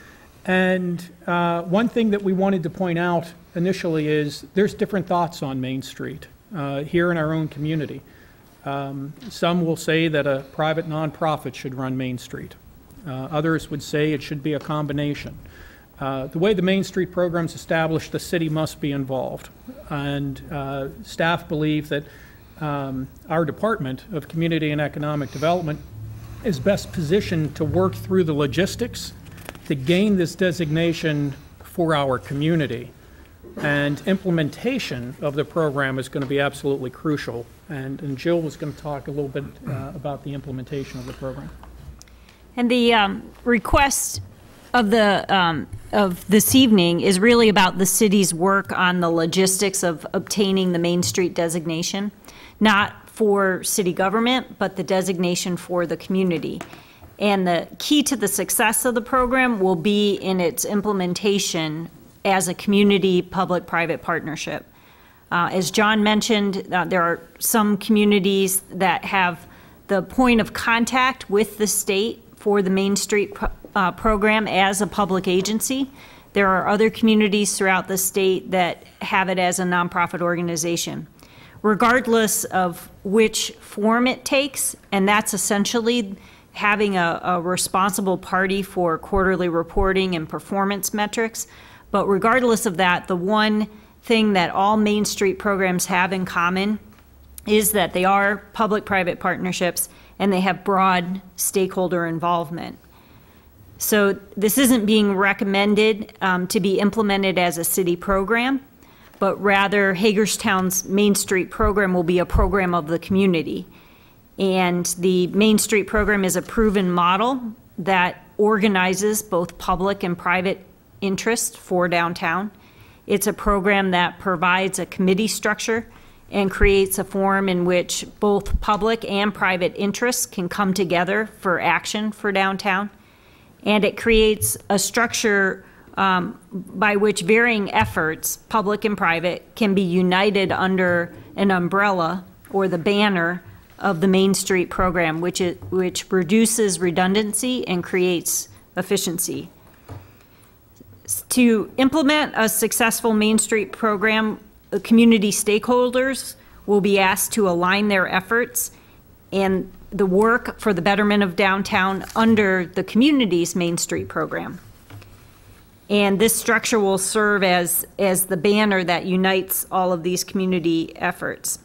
And uh, one thing that we wanted to point out initially is there's different thoughts on Main Street uh, here in our own community. Um, some will say that a private nonprofit should run Main Street. Uh, others would say it should be a combination. Uh, the way the Main Street program is established, the city must be involved. And uh, staff believe that um, our Department of Community and Economic Development is best positioned to work through the logistics to gain this designation for our community. And implementation of the program is going to be absolutely crucial. And, and Jill was going to talk a little bit uh, about the implementation of the program. And the um, request of the um, of this evening is really about the city's work on the logistics of obtaining the Main Street designation, not for city government, but the designation for the community. And the key to the success of the program will be in its implementation as a community public-private partnership. Uh, as John mentioned, uh, there are some communities that have the point of contact with the state for the Main Street pro uh, program as a public agency. There are other communities throughout the state that have it as a nonprofit organization. Regardless of which form it takes, and that's essentially having a, a responsible party for quarterly reporting and performance metrics. But regardless of that, the one thing that all Main Street programs have in common is that they are public-private partnerships and they have broad stakeholder involvement. So this isn't being recommended um, to be implemented as a city program, but rather Hagerstown's Main Street program will be a program of the community. And the Main Street program is a proven model that organizes both public and private interest for downtown. It's a program that provides a committee structure and creates a forum in which both public and private interests can come together for action for downtown. And it creates a structure um, by which varying efforts, public and private, can be united under an umbrella or the banner of the Main Street program, which, it, which reduces redundancy and creates efficiency. To implement a successful Main Street program, community stakeholders will be asked to align their efforts and the work for the betterment of downtown under the community's Main Street program. And this structure will serve as, as the banner that unites all of these community efforts.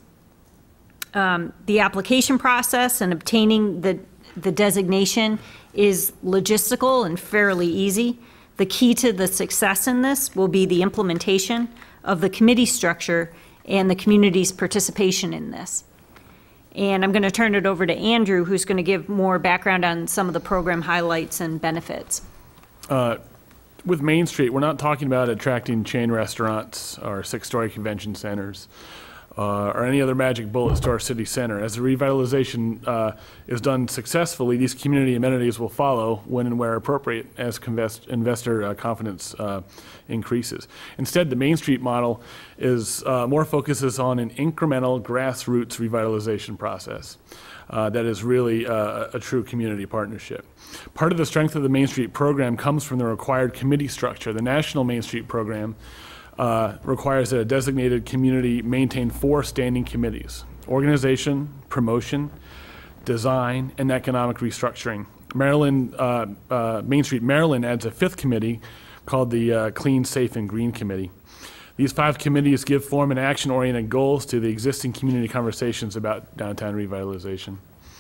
Um, the application process and obtaining the, the designation is logistical and fairly easy. The key to the success in this will be the implementation of the committee structure and the community's participation in this. And I'm going to turn it over to Andrew, who's going to give more background on some of the program highlights and benefits. Uh, with Main Street, we're not talking about attracting chain restaurants or six-story convention centers uh, or any other magic bullets to our city center. As the revitalization uh, is done successfully, these community amenities will follow when and where appropriate as investor uh, confidence uh, increases. Instead, the Main Street model is uh, more focuses on an incremental grassroots revitalization process uh, that is really uh, a true community partnership. Part of the strength of the Main Street program comes from the required committee structure. The National Main Street program uh, requires that a designated community maintain four standing committees: organization, promotion, design, and economic restructuring. Maryland, uh, uh, Main Street Maryland adds a fifth committee called the uh, Clean, Safe, and Green Committee. These five committees give form and action-oriented goals to the existing community conversations about downtown revitalization.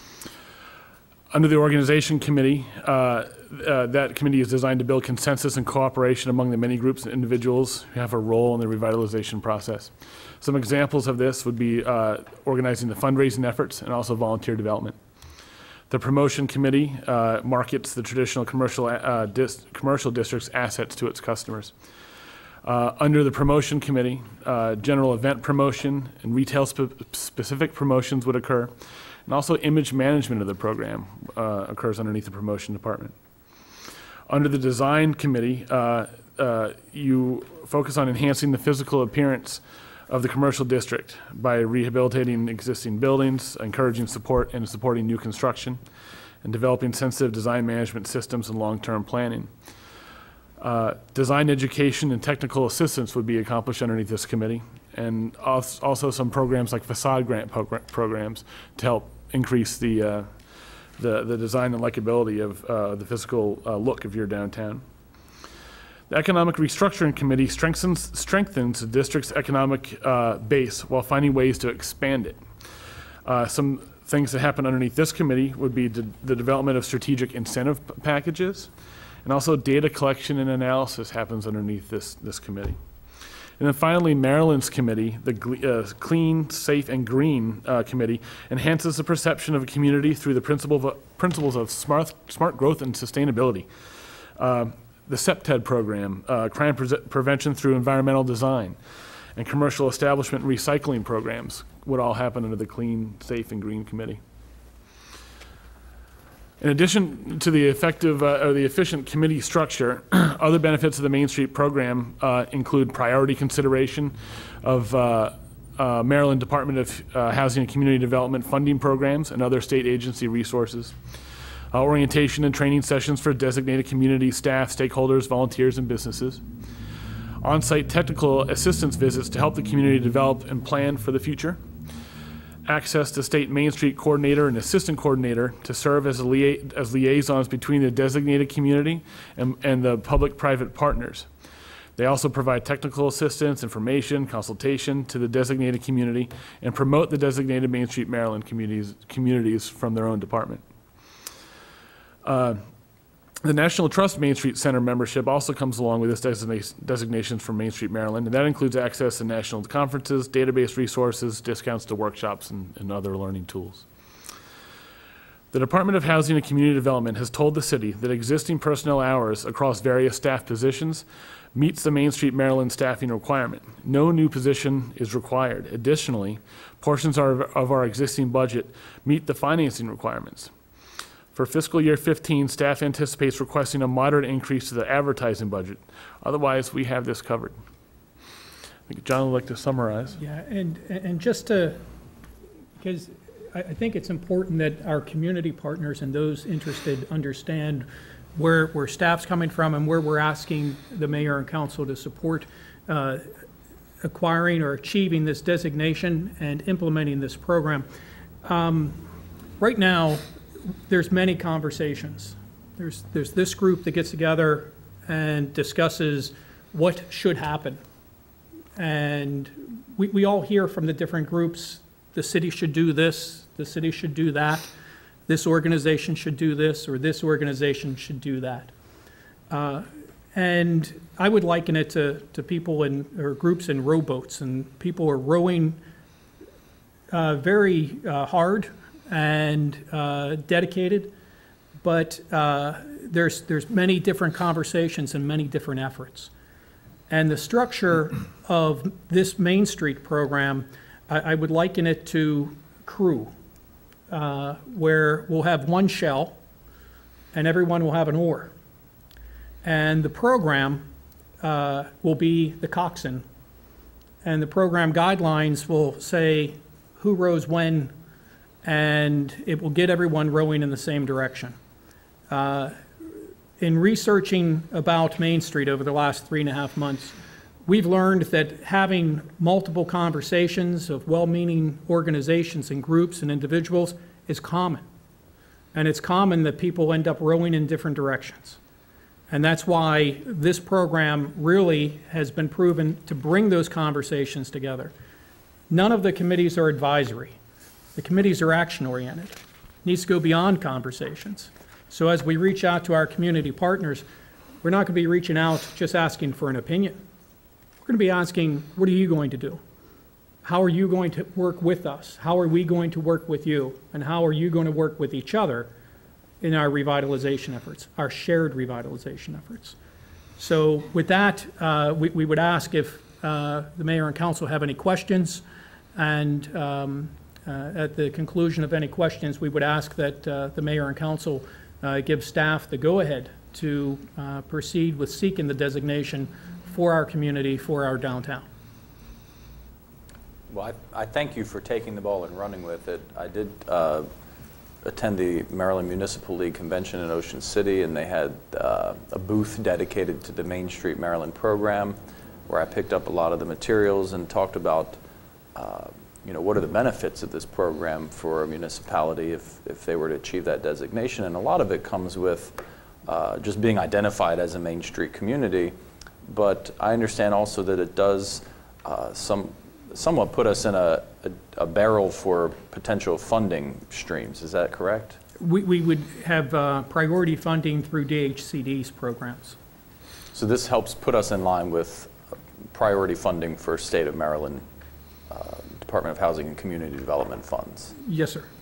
Under the organization committee, uh, uh, that committee is designed to build consensus and cooperation among the many groups and individuals who have a role in the revitalization process. Some examples of this would be uh, organizing the fundraising efforts and also volunteer development. The promotion committee uh, markets the traditional commercial, uh, dis commercial district's assets to its customers. Uh, under the promotion committee, uh, general event promotion and retail spe specific promotions would occur, and also image management of the program uh, occurs underneath the promotion department. Under the design committee, uh, uh, you focus on enhancing the physical appearance of the commercial district by rehabilitating existing buildings, encouraging support and supporting new construction, and developing sensitive design management systems and long-term planning. Uh, design education and technical assistance would be accomplished underneath this committee, and also some programs like facade grant progr programs to help increase the, uh, the, the design and likability of uh, the physical uh, look of your downtown. The Economic Restructuring Committee strengthens, strengthens the district's economic uh, base while finding ways to expand it. Uh, some things that happen underneath this committee would be the, the development of strategic incentive packages, and also data collection and analysis happens underneath this, this committee. And then finally, Maryland's committee, the uh, Clean, Safe, and Green uh, Committee, enhances the perception of a community through the principle of, principles of smart, smart growth and sustainability. Uh, the CEPTED program, uh, crime pre prevention through environmental design, and commercial establishment recycling programs would all happen under the Clean, Safe, and Green Committee. In addition to the effective uh, or the efficient committee structure, other benefits of the Main Street program uh, include priority consideration of uh, uh, Maryland Department of uh, Housing and Community Development funding programs and other state agency resources, uh, orientation and training sessions for designated community staff, stakeholders, volunteers, and businesses, on-site technical assistance visits to help the community develop and plan for the future, access to state Main Street coordinator and assistant coordinator to serve as, a lia as liaisons between the designated community and, and the public-private partners. They also provide technical assistance, information, consultation to the designated community and promote the designated Main Street Maryland communities, communities from their own department. Uh, The National Trust Main Street Center membership also comes along with this designa designations for Main Street, Maryland, and that includes access to national conferences, database resources, discounts to workshops, and, and other learning tools. The Department of Housing and Community Development has told the city that existing personnel hours across various staff positions meets the Main Street, Maryland staffing requirement. No new position is required. Additionally, portions of, of our existing budget meet the financing requirements. For fiscal year fifteen, staff anticipates requesting a moderate increase to the advertising budget. Otherwise, we have this covered. I think John would like to summarize. Yeah, and, and just to, because I, I think it's important that our community partners and those interested understand where, where staff's coming from and where we're asking the mayor and council to support uh, acquiring or achieving this designation and implementing this program. Um, right now, there's many conversations. There's, there's this group that gets together and discusses what should happen. And we, we all hear from the different groups, the city should do this, the city should do that, this organization should do this, or this organization should do that. Uh, and I would liken it to, to people in, or groups in rowboats, and people are rowing uh, very uh, hard and uh, dedicated, but uh, there's, there's many different conversations and many different efforts. And the structure of this Main Street program, I, I would liken it to crew, uh, where we'll have one shell and everyone will have an oar. And the program uh, will be the coxswain, and the program guidelines will say who rows when, and it will get everyone rowing in the same direction. Uh, in researching about Main Street over the last three and a half months, we've learned that having multiple conversations of well-meaning organizations and groups and individuals is common. And it's common that people end up rowing in different directions. And that's why this program really has been proven to bring those conversations together. None of the committees are advisory. The committees are action-oriented. It needs to go beyond conversations. So as we reach out to our community partners, we're not going to be reaching out just asking for an opinion. We're going to be asking, what are you going to do? How are you going to work with us? How are we going to work with you? And how are you going to work with each other in our revitalization efforts, our shared revitalization efforts? So with that, uh, we, we would ask if uh, the mayor and council have any questions, and um, Uh, at the conclusion of any questions, we would ask that uh, the mayor and council uh, give staff the go-ahead to uh, proceed with seeking the designation for our community, for our downtown. Well, I, I thank you for taking the ball and running with it. I did uh, attend the Maryland Municipal League Convention in Ocean City, and they had uh, a booth dedicated to the Main Street Maryland program, where I picked up a lot of the materials and talked about, uh, you know, what are the benefits of this program for a municipality if, if they were to achieve that designation. And a lot of it comes with uh, just being identified as a Main Street community. But I understand also that it does uh, some, somewhat put us in a, a, a barrel for potential funding streams. Is that correct? We, we would have uh, priority funding through D H C D's programs. So this helps put us in line with priority funding for State of Maryland uh, Department of Housing and Community Development funds. Yes, sir.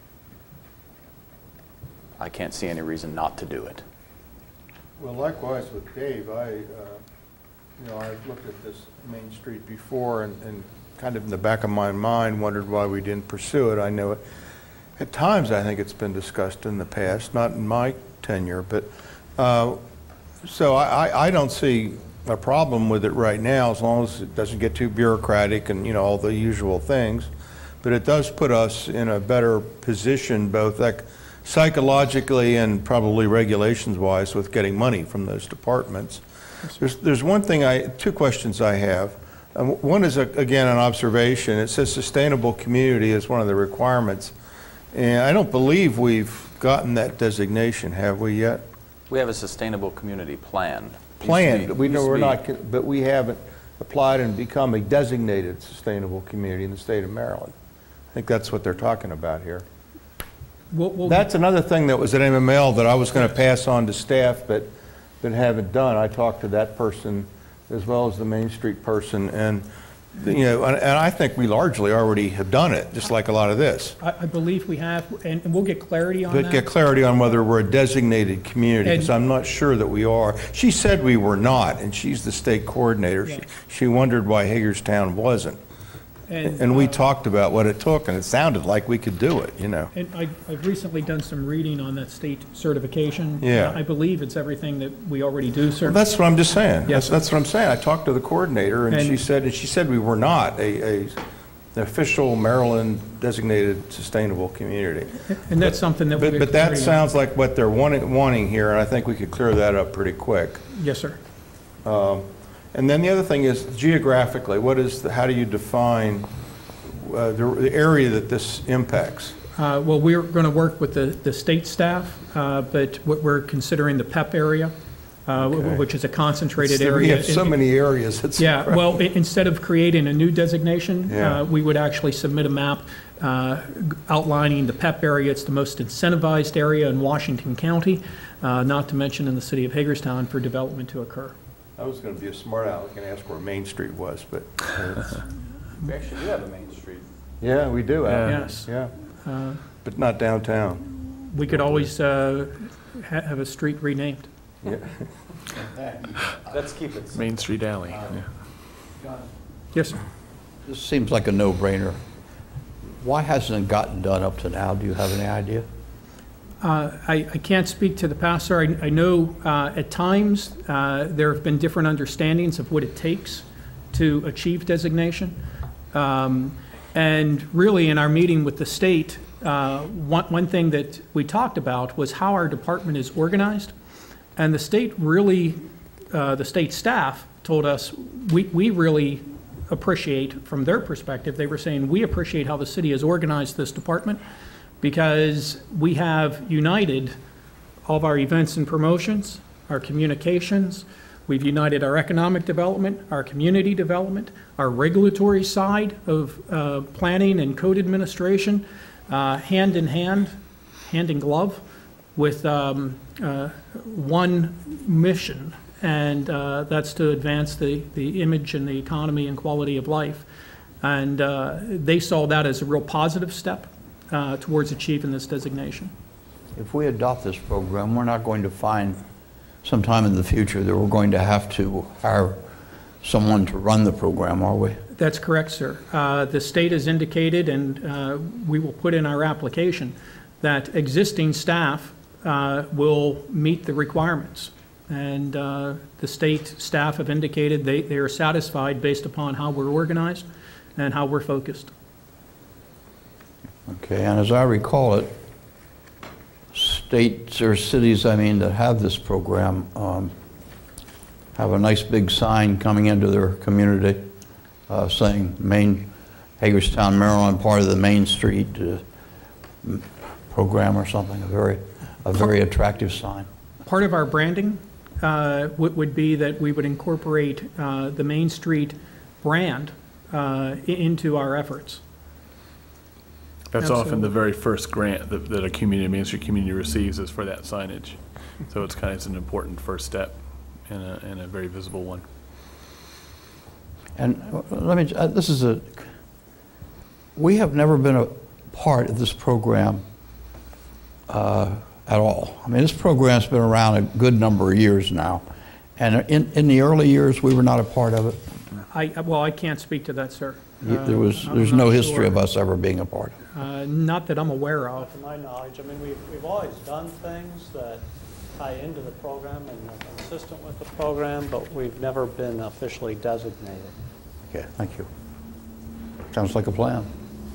I can't see any reason not to do it. Well, likewise with Dave, I, uh, you know, I've looked at this Main Street before and, and kind of in the back of my mind wondered why we didn't pursue it. I know it, at times I think it's been discussed in the past, not in my tenure, but uh, so I, I don't see a problem with it right now as long as it doesn't get too bureaucratic and, you know, all the usual things. But it does put us in a better position, both like psychologically and probably regulations-wise, with getting money from those departments. There's, there's one thing, I, two questions I have. Um, one is, a, again, an observation. It says sustainable community is one of the requirements. And I don't believe we've gotten that designation, have we yet? We have a sustainable community plan. Planned, Used to be- we know used to we're be- not, but we haven't applied and become a designated sustainable community in the state of Maryland. I think that's what they're talking about here. We'll, we'll That's another thing that was at M M L that I was going to pass on to staff, but, but haven't done. I talked to that person as well as the Main Street person, and, you know, and, and I think we largely already have done it, just like a lot of this. I, I believe we have, and, and we'll get clarity on But that. get clarity on whether we're a designated community, because And- I'm not sure that we are. She said we were not, and she's the state coordinator. She, Yeah. she wondered why Hagerstown wasn't. And we uh, talked about what it took, and it sounded like we could do it, you know. And I, I've recently done some reading on that state certification. Yeah. Uh, I believe it's everything that we already do, sir. Well, that's what I'm just saying. Yes, That's, that's what I'm saying. I talked to the coordinator, and, And- she said, and she said we were not a, a an official Maryland designated sustainable community. And that's something that we'll But, get but that clarity on. sounds like what they're wanting, wanting here, and I think we could clear that up pretty quick. Yes, sir. Um, and then the other thing is geographically, what is, the, how do you define uh, the, the area that this impacts? Uh, Well, we're going to work with the, the state staff, uh, but what we're considering the P E P area, uh, w- Okay. which is a concentrated So area. we have so It- many areas. It's Yeah, well, i- instead of creating a new designation, Yeah. uh, we would actually submit a map uh, g- outlining the P E P area. It's the most incentivized area in Washington County, uh, not to mention in the city of Hagerstown, for development to occur. I was going to be a smart aleck and ask where Main Street was, but it's- We actually do have a Main Street. yeah, we do. have it. Yes. Yeah, Uh, but not downtown. We could always uh, ha- have a street renamed. Yeah. Let's keep it. Main Street Alley. Yeah. Yes, sir. This seems like a no-brainer. Why hasn't it gotten done up to now? Do you have any idea? Uh, I, I can't speak to the past, sir. I, I know uh, at times uh, there have been different understandings of what it takes to achieve designation. Um, and really, in our meeting with the state, uh, one, one thing that we talked about was how our department is organized. And the state really, uh, the state staff told us, we, we really appreciate, from their perspective, they were saying, we appreciate how the city has organized this department, because we have united all of our events and promotions, our communications, we've united our economic development, our community development, our regulatory side of uh, planning and code administration, uh, hand in hand, hand in glove, with um, uh, one mission, and uh, that's to advance the, the image and the economy and quality of life. And uh, they saw that as a real positive step uh, towards achieving this designation. If we adopt this program, we're not going to find sometime in the future that we're going to have to hire someone to run the program, are we? That's correct, sir. Uh, the state has indicated, and uh, we will put in our application, that existing staff uh, will meet the requirements. And uh, the state staff have indicated they, they are satisfied based upon how we're organized and how we're focused. Okay, and as I recall it, states or cities, I mean, that have this program um, have a nice big sign coming into their community uh, saying Main, Hagerstown, Maryland, part of the Main Street uh, program or something, a very, a very attractive sign. Part of our branding uh, would, would be that we would incorporate uh, the Main Street brand uh, i- into our efforts. That's often Absolutely. the very first grant that, that a community, Main Street community receives is for that signage. So it's kind of, it's an important first step and a, and a very visible one. And uh, let me, uh, this is a, we have never been a part of this program uh, at all. I mean, this program's been around a good number of years now. And in, in the early years, we were not a part of it. I, well, I can't speak to that, sir. There was, Uh, there's I'm no not history sure. of us ever being a part of it. Uh, Not that I'm aware of. To my knowledge, I mean, we've, we've always done things that tie into the program and are consistent with the program, but we've never been officially designated. Okay, thank you. Sounds like a plan.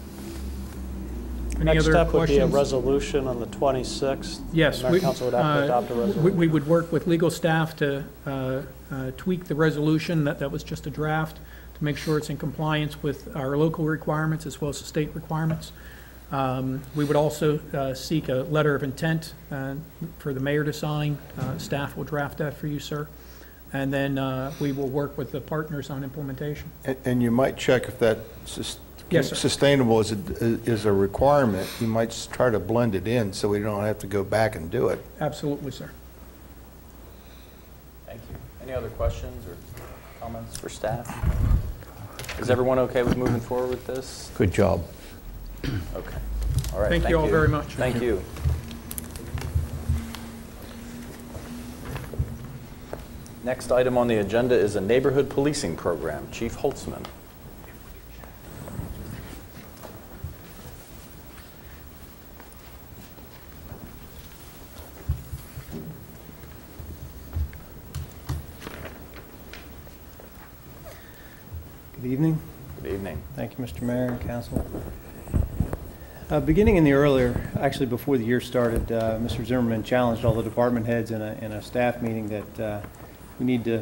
Any Next other step would be a questions? resolution on the twenty-sixth. Yes. The mayor we- council would have to uh, adopt a we- resolution. We would work with legal staff to uh, uh, tweak the resolution, that, that was just a draft, to make sure it's in compliance with our local requirements as well as the state requirements. Um, We would also uh, seek a letter of intent uh, for the mayor to sign. Uh, Staff will draft that for you, sir. And then uh, we will work with the partners on implementation. And- And you might check if that sus- Yes, sir. sustainable is a, is a requirement. You might s- try to blend it in so we don't have to go back and do it. Absolutely, sir. Thank you. Any other questions or comments for staff? Is everyone okay with moving forward with this? Good job. Okay. All right. Thank you all very much. Thank you. Next item on the agenda is a neighborhood policing program. Chief Holtzman. Good evening. Good evening. Thank you, Mister Mayor and Council. Uh, Beginning in the earlier, actually before the year started, uh, Mister Zimmerman challenged all the department heads in a, in a staff meeting that uh, we need to,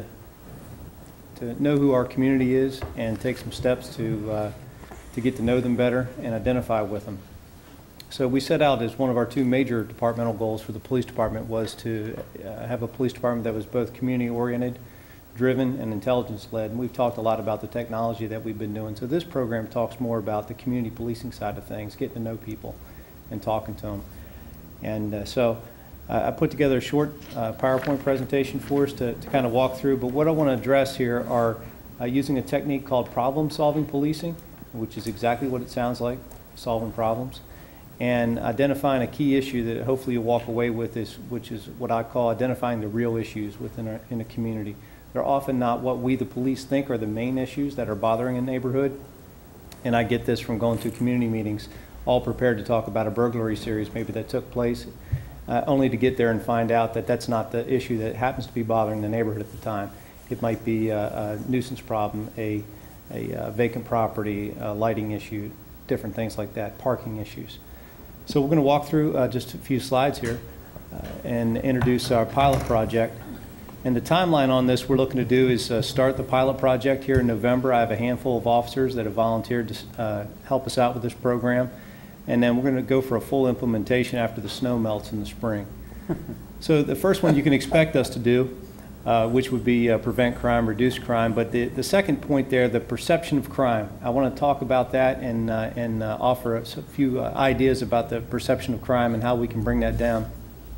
to know who our community is and take some steps to, uh, to get to know them better and identify with them. So we set out as one of our two major departmental goals for the police department was to uh, have a police department that was both community-oriented, driven, and intelligence-led. And we've talked a lot about the technology that we've been doing. So this program talks more about the community policing side of things, getting to know people and talking to them. And uh, so uh, I put together a short uh, PowerPoint presentation for us to, to kind of walk through. But what I want to address here are uh, using a technique called problem-solving policing, which is exactly what it sounds like, solving problems, and identifying a key issue that hopefully you'll walk away with, is, which is what I call identifying the real issues within a, in a community. They're often not what we, the police, think are the main issues that are bothering a neighborhood. And I get this from going to community meetings, all prepared to talk about a burglary series maybe that took place, uh, only to get there and find out that that's not the issue that happens to be bothering the neighborhood at the time. It might be a, a nuisance problem, a, a, a vacant property, a lighting issue, different things like that, parking issues. So we're going to walk through uh, just a few slides here uh, and introduce our pilot project. And the timeline on this we're looking to do is uh, start the pilot project here in November. I have a handful of officers that have volunteered to uh, help us out with this program. And then we're going to go for a full implementation after the snow melts in the spring. So the first one you can expect us to do, uh, which would be uh, prevent crime, reduce crime. But the, the second point there, the perception of crime. I want to talk about that and, uh, and uh, offer a few uh, ideas about the perception of crime and how we can bring that down.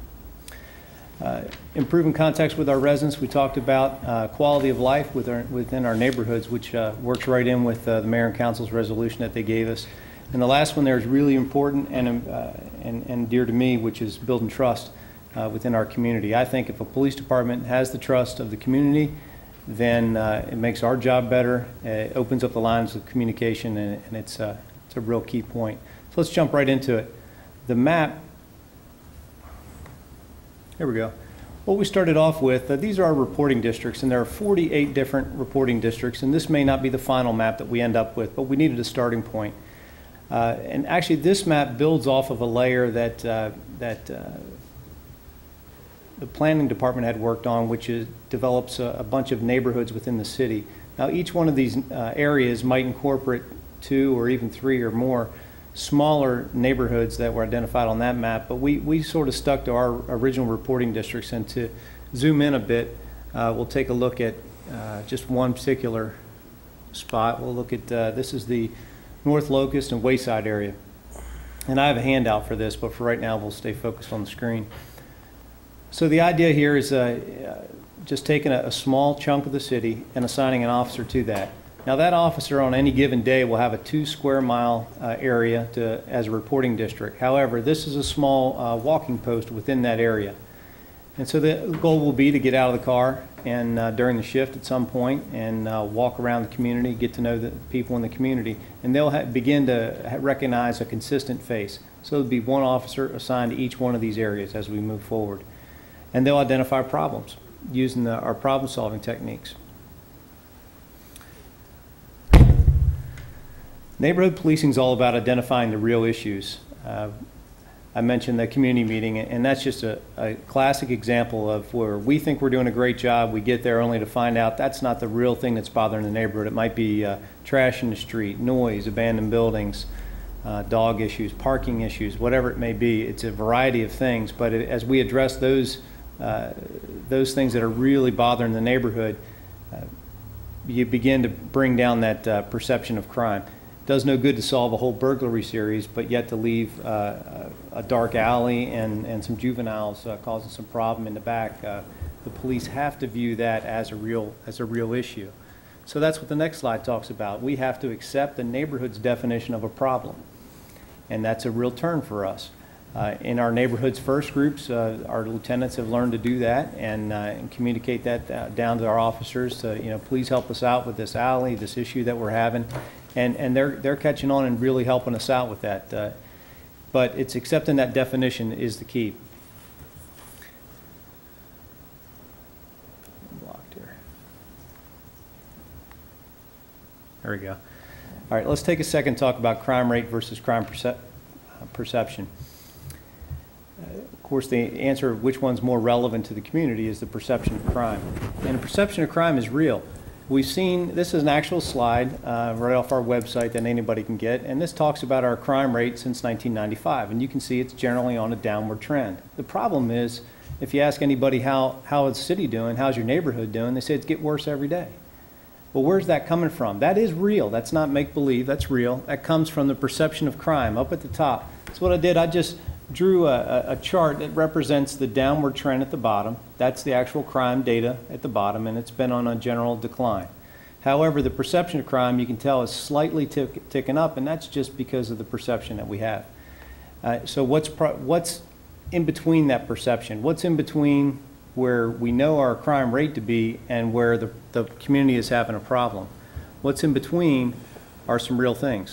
Uh, improving context with our residents. We talked about uh, quality of life with our, within our neighborhoods, which uh, works right in with uh, the mayor and council's resolution that they gave us. And the last one there is really important and, uh, and, and dear to me, which is building trust uh, within our community. I think if a police department has the trust of the community, then uh, it makes our job better. It opens up the lines of communication, and, and it's, uh, it's a real key point. So let's jump right into it. The map Here we go. What we started off with, uh, these are our reporting districts, and there are forty-eight different reporting districts, and this may not be the final map that we end up with, but we needed a starting point. Uh, and actually, this map builds off of a layer that, uh, that uh, the planning department had worked on, which is, develops a, a bunch of neighborhoods within the city. Now, each one of these uh, areas might incorporate two or even three or more smaller neighborhoods that were identified on that map, but we, we sort of stuck to our original reporting districts. And to zoom in a bit, uh, we'll take a look at uh, just one particular spot. We'll look at, uh, this is the North Locust and Wayside area. And I have a handout for this, but for right now, we'll stay focused on the screen. So the idea here is uh, just taking a, a small chunk of the city and assigning an officer to that. Now that officer on any given day will have a two square mile uh, area to, as a reporting district. However, this is a small uh, walking post within that area. And so the goal will be to get out of the car and uh, during the shift at some point and uh, walk around the community, get to know the people in the community, and they'll ha begin to ha recognize a consistent face. So there'll be one officer assigned to each one of these areas as we move forward. And they'll identify problems using the, our problem-solving techniques. Neighborhood policing is all about identifying the real issues. Uh, I mentioned the community meeting, and that's just a, a classic example of where we think we're doing a great job. We get there only to find out that's not the real thing that's bothering the neighborhood. It might be uh, trash in the street, noise, abandoned buildings, uh, dog issues, parking issues, whatever it may be. It's a variety of things, but it, as we address those, uh, those things that are really bothering the neighborhood, uh, you begin to bring down that uh, perception of crime. Does no good to solve a whole burglary series, but yet to leave uh, a dark alley and, and some juveniles uh, causing some problem in the back. Uh, the police have to view that as a real as a real issue. So that's what the next slide talks about. We have to accept the neighborhood's definition of a problem, and that's a real turn for us. Uh, in our neighborhoods first groups, uh, our lieutenants have learned to do that and, uh, and communicate that uh, down to our officers to, you know, please help us out with this alley, this issue that we're having. And, and they're, they're catching on and really helping us out with that. Uh, but it's accepting that definition is the key. Blocked here. There we go. All right, let's take a second to talk about crime rate versus crime percep uh, perception. Uh, of course, the answer of which one's more relevant to the community is the perception of crime. And the perception of crime is real. We've seen, this is an actual slide uh, right off our website that anybody can get, and this talks about our crime rate since nineteen ninety-five, and you can see it's generally on a downward trend. The problem is, if you ask anybody how, how is the city doing, how's your neighborhood doing, they say it's getting worse every day. Well, where's that coming from? That is real. That's not make-believe. That's real. That comes from the perception of crime up at the top. That's what I did. I just drew a, a chart that represents the downward trend at the bottom. That's the actual crime data at the bottom, and it's been on a general decline. However, the perception of crime, you can tell, is slightly tick, ticking up, and that's just because of the perception that we have. Uh, so what's, pro what's in between that perception? What's in between where we know our crime rate to be and where the, the community is having a problem? What's in between are some real things.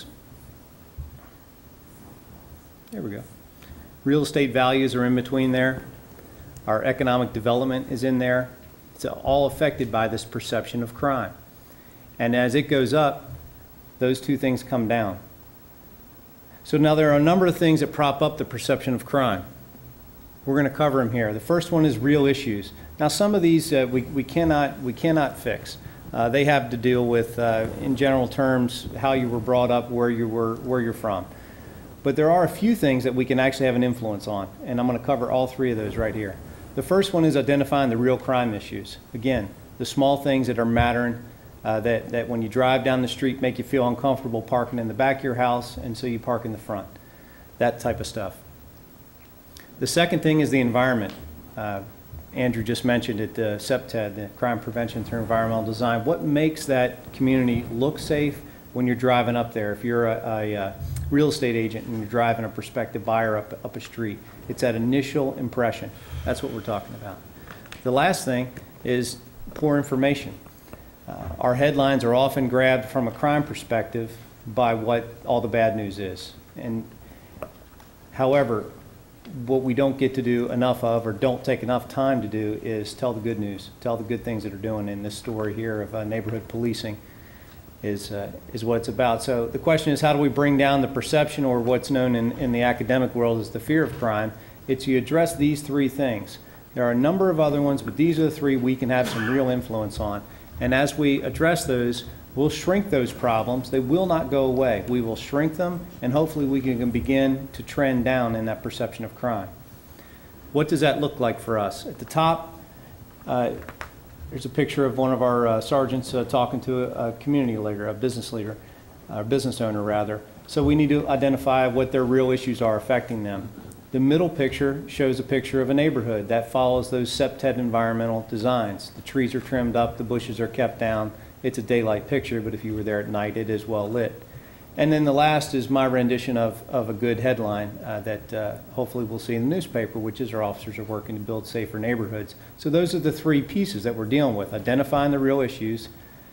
There we go. Real estate values are in between there. Our economic development is in there. It's all affected by this perception of crime. And as it goes up, those two things come down. So now there are a number of things that prop up the perception of crime. We're going to cover them here. The first one is real issues. Now some of these uh, we, we, cannot, we cannot fix. Uh, they have to deal with, uh, in general terms, how you were brought up, where you were, where you're from. But there are a few things that we can actually have an influence on, and I'm going to cover all three of those right here. The first one is identifying the real crime issues. Again, the small things that are mattering, uh, that, that when you drive down the street make you feel uncomfortable parking in the back of your house, and so you park in the front. That type of stuff. The second thing is the environment. Uh, Andrew just mentioned it, uh, C E P T E D, the Crime Prevention Through Environmental Design. What makes that community look safe when you're driving up there? If you're a, a, a real estate agent and you're driving a prospective buyer up, up a street, it's that initial impression. That's what we're talking about. The last thing is poor information. Uh, our headlines are often grabbed from a crime perspective by what all the bad news is. And however, what we don't get to do enough of or don't take enough time to do is tell the good news, tell the good things that are doing. In this story here of uh, neighborhood policing is, uh, is what it's about. So the question is, how do we bring down the perception, or what's known in, in the academic world as the fear of crime? It's you address these three things. There are a number of other ones, but these are the three we can have some real influence on. And as we address those, we'll shrink those problems. They will not go away. We will shrink them, and hopefully we can begin to trend down in that perception of crime. What does that look like for us? At the top, uh, there's a picture of one of our uh, sergeants uh, talking to a, a community leader, a business leader, a business owner rather. So we need to identify what their real issues are affecting them. The middle picture shows a picture of a neighborhood that follows those SEPTED environmental designs. The trees are trimmed up, the bushes are kept down. It's a daylight picture, but if you were there at night, it is well lit. And then the last is my rendition of, of a good headline uh, that uh, hopefully we'll see in the newspaper, which is our officers are working to build safer neighborhoods. So those are the three pieces that we're dealing with: identifying the real issues,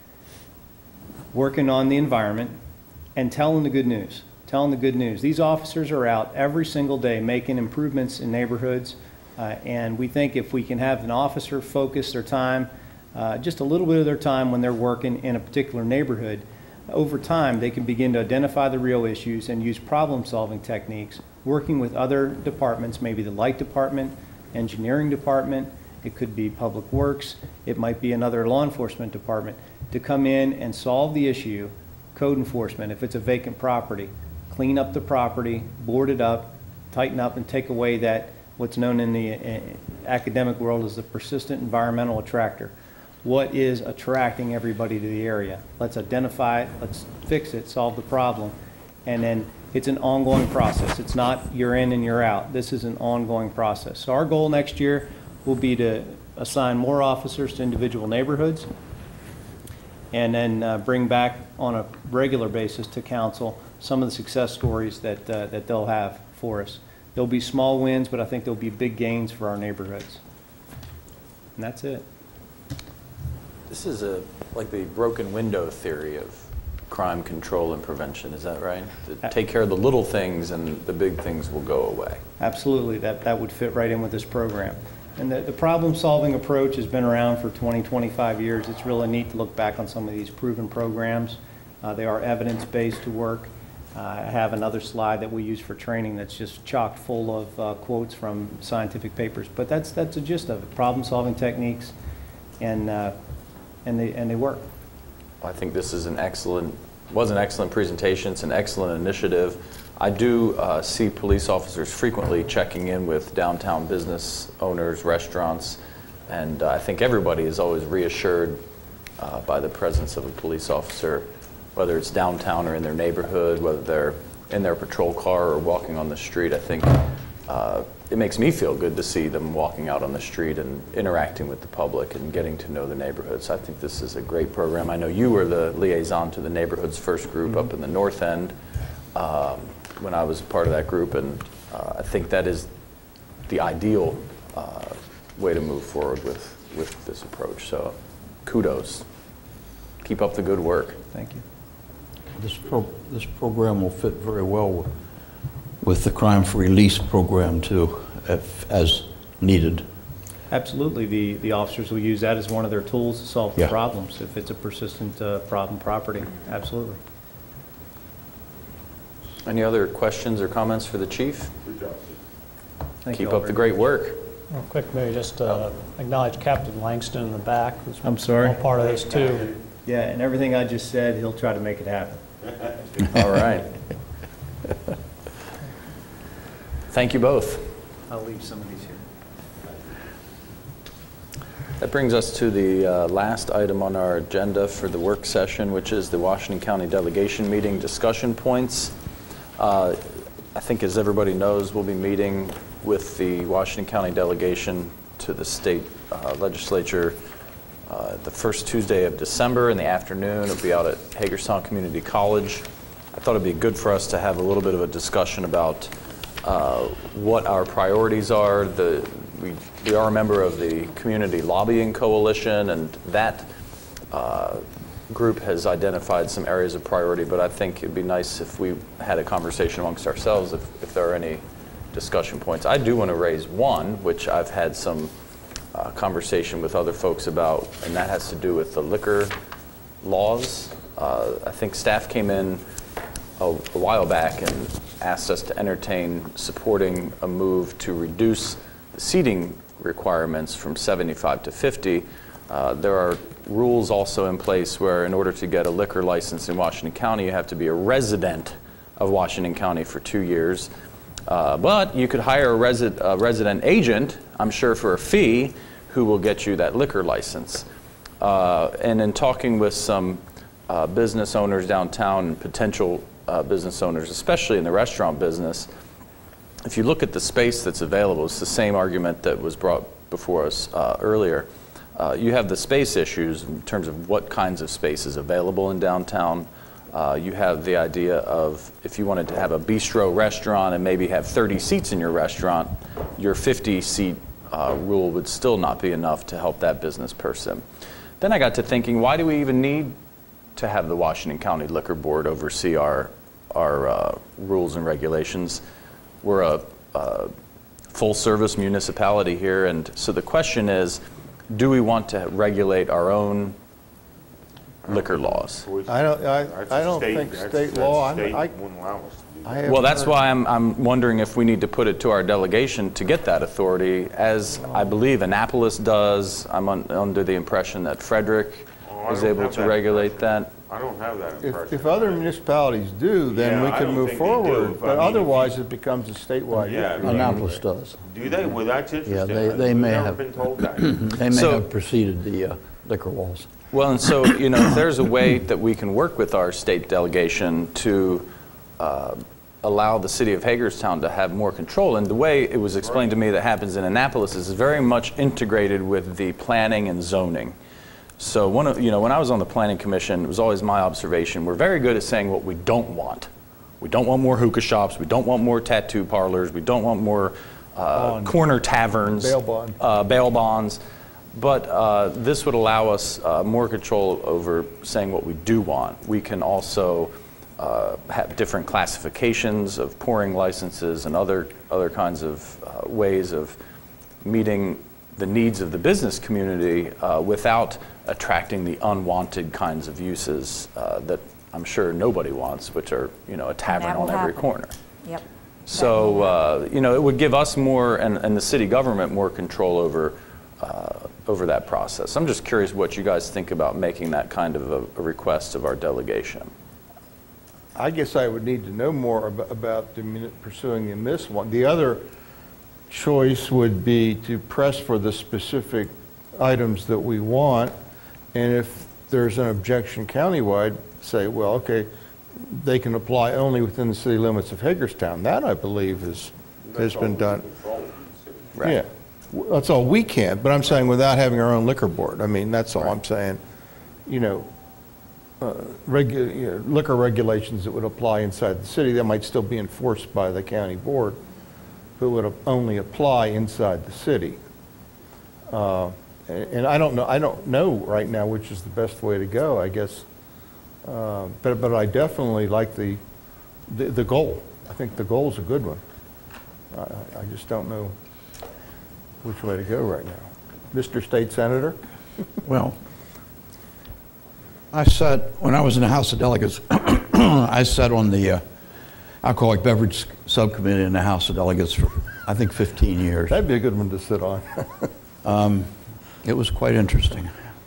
working on the environment, and telling the good news. Telling the good news. These officers are out every single day making improvements in neighborhoods, uh, and we think if we can have an officer focus their time, uh, just a little bit of their time when they're working in a particular neighborhood, over time they can begin to identify the real issues and use problem-solving techniques, working with other departments, maybe the light department, engineering department, it could be public works, it might be another law enforcement department, to come in and solve the issue. Code enforcement, if it's a vacant property, clean up the property, board it up, tighten up, and take away that what's known in the uh, academic world as the persistent environmental attractor. What is attracting everybody to the area? Let's identify it, let's fix it, solve the problem, and then it's an ongoing process. It's not you're in and you're out. This is an ongoing process. So our goal next year will be to assign more officers to individual neighborhoods, and then uh, bring back on a regular basis to council some of the success stories that, uh, that they'll have for us. There'll be small wins, but I think there'll be big gains for our neighborhoods. And that's it. This is a, like the broken window theory of crime control and prevention, is that right? To take care of the little things and the big things will go away. Absolutely, that, that would fit right in with this program. And the, the problem-solving approach has been around for twenty, twenty-five years. It's really neat to look back on some of these proven programs. Uh, they are evidence-based to work. Uh, I have another slide that we use for training that's just chock full of uh, quotes from scientific papers. But that's, that's the gist of it, problem-solving techniques, and, uh, and, they, and they work. I think this is an excellent, was an excellent presentation. It's an excellent initiative. I do uh, see police officers frequently checking in with downtown business owners, restaurants, and uh, I think everybody is always reassured uh, by the presence of a police officer, whether it's downtown or in their neighborhood, whether they're in their patrol car or walking on the street. I think uh, it makes me feel good to see them walking out on the street and interacting with the public and getting to know the neighborhoods. I think this is a great program. I know you were the liaison to the neighborhoods first group mm-hmm. up in the north end um, when I was part of that group, and uh, I think that is the ideal uh, way to move forward with, with this approach. So kudos. Keep up the good work. Thank you. This, pro this program will fit very well with, with the crime for release program too, if, as needed. Absolutely. The, the officers will use that as one of their tools to solve yeah. the problems if it's a persistent uh, problem property. Absolutely. Any other questions or comments for the chief? Good job. Thank Keep you up the great work. Real quick, maybe just uh, acknowledge Captain Langston in the back, who's I'm sorry. all part of this too. Yeah, and everything I just said, he'll try to make it happen. All right. Thank you both. I'll leave some of these here. That brings us to the uh, last item on our agenda for the work session, which is the Washington County Delegation Meeting discussion points. Uh, I think, as everybody knows, we'll be meeting with the Washington County delegation to the state uh, legislature uh, the first Tuesday of December in the afternoon. It'll be out at Hagerstown Community College. I thought it'd be good for us to have a little bit of a discussion about uh, what our priorities are. The, we, we are a member of the Community Lobbying Coalition, and that uh, group has identified some areas of priority, but I think it'd be nice if we had a conversation amongst ourselves if, if there are any discussion points. I do want to raise one, which I've had some uh, conversation with other folks about, and that has to do with the liquor laws. Uh, I think staff came in a, a while back and asked us to entertain supporting a move to reduce the seating requirements from seventy-five to fifty. Uh, there are rules also in place where in order to get a liquor license in Washington County, you have to be a resident of Washington County for two years. Uh, but you could hire a, resi a resident agent, I'm sure for a fee, who will get you that liquor license. Uh, and in talking with some uh, business owners downtown and potential uh, business owners, especially in the restaurant business, if you look at the space that's available, it's the same argument that was brought before us uh, earlier. Uh, you have the space issues in terms of what kinds of space is available in downtown. Uh, you have the idea of if you wanted to have a bistro restaurant and maybe have thirty seats in your restaurant, your fifty seat uh, rule would still not be enough to help that business person. Then I got to thinking, why do we even need to have the Washington County Liquor Board oversee our, our uh, rules and regulations? We're a, a full service municipality here, and so the question is, do we want to regulate our own liquor laws? I don't, I, That's I a don't state- think that's- state that's law, I'm- state I, wouldn't allow us to do I that. have Well, that's heard- why I'm, I'm wondering if we need to put it to our delegation to get that authority, as I believe Annapolis does. I'm un, under the impression that Frederick Oh, I is don't able have to that regulate impression. that. I don't have that If, impression. if other municipalities do, then Yeah, we I can don't move think they do. forward, If I but mean, if otherwise you- it becomes a statewide Yeah, issue. I mean- Annapolis does. Do they? Well, that's interesting. Yeah, they, I've they may never have, been told that. they may So- have preceded the uh, liquor laws. Well, and so, you know, if there's a way that we can work with our state delegation to uh, allow the city of Hagerstown to have more control, and the way it was explained to me that happens in Annapolis is very much integrated with the planning and zoning. So one of, you know, when I was on the planning commission, it was always my observation, we're very good at saying what we don't want. We don't want more hookah shops, we don't want more tattoo parlors, we don't want more uh, Bond. corner taverns. Bail bond. Uh, bail bonds. But uh, this would allow us uh, more control over saying what we do want. We can also uh, have different classifications of pouring licenses and other, other kinds of uh, ways of meeting the needs of the business community uh, without attracting the unwanted kinds of uses uh, that I'm sure nobody wants, which are, you know, a tavern that will on every happen. corner. Yep. So, uh, you know, it would give us more, and, and the city government more control over, uh, over that process. I'm just curious what you guys think about making that kind of a, a request of our delegation. I guess I would need to know more ab- about the muni- pursuing the this one. The other choice would be to press for the specific items that we want, and if there's an objection countywide, say, well, okay, they can apply only within the city limits of Hagerstown. That, I believe, is, has been done. Right. Yeah, W- that's all we can, but I'm saying without having our own liquor board. I mean, that's all I'm saying. You know, uh, regu- you know, liquor regulations that would apply inside the city, that might still be enforced by the county board, but would ap- only apply inside the city. Uh, And and I don't know, I don't know right now which is the best way to go, I guess. Uh, But, but I definitely like the, the the goal. I think the goal's a good one. I, I just don't know which way to go right now. Mister State Senator? Well, I sat, when I was in the House of Delegates, I sat on the uh, Alcoholic Beverage Subcommittee in the House of Delegates for, I think, fifteen years. That'd be a good one to sit on. Um, It was quite interesting.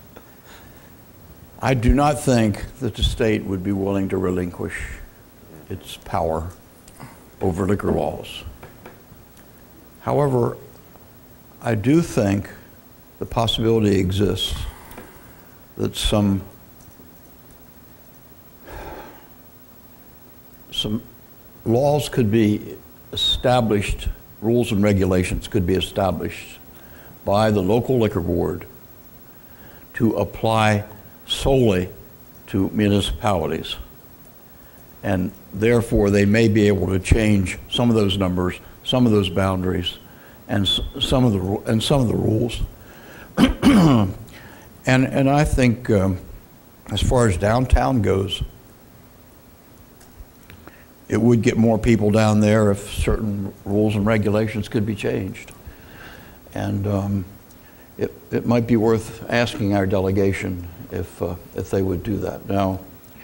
I do not think that the state would be willing to relinquish its power over liquor laws. However, I do think the possibility exists that some some laws could be established, rules and regulations could be established by the local liquor board to apply solely to municipalities. And therefore, they may be able to change some of those numbers, some of those boundaries, and s- some of the ru- and some of the rules. and and I think, um, as far as downtown goes, it would get more people down there if certain rules and regulations could be changed. And um, it, it might be worth asking our delegation if, uh, if they would do that. Now,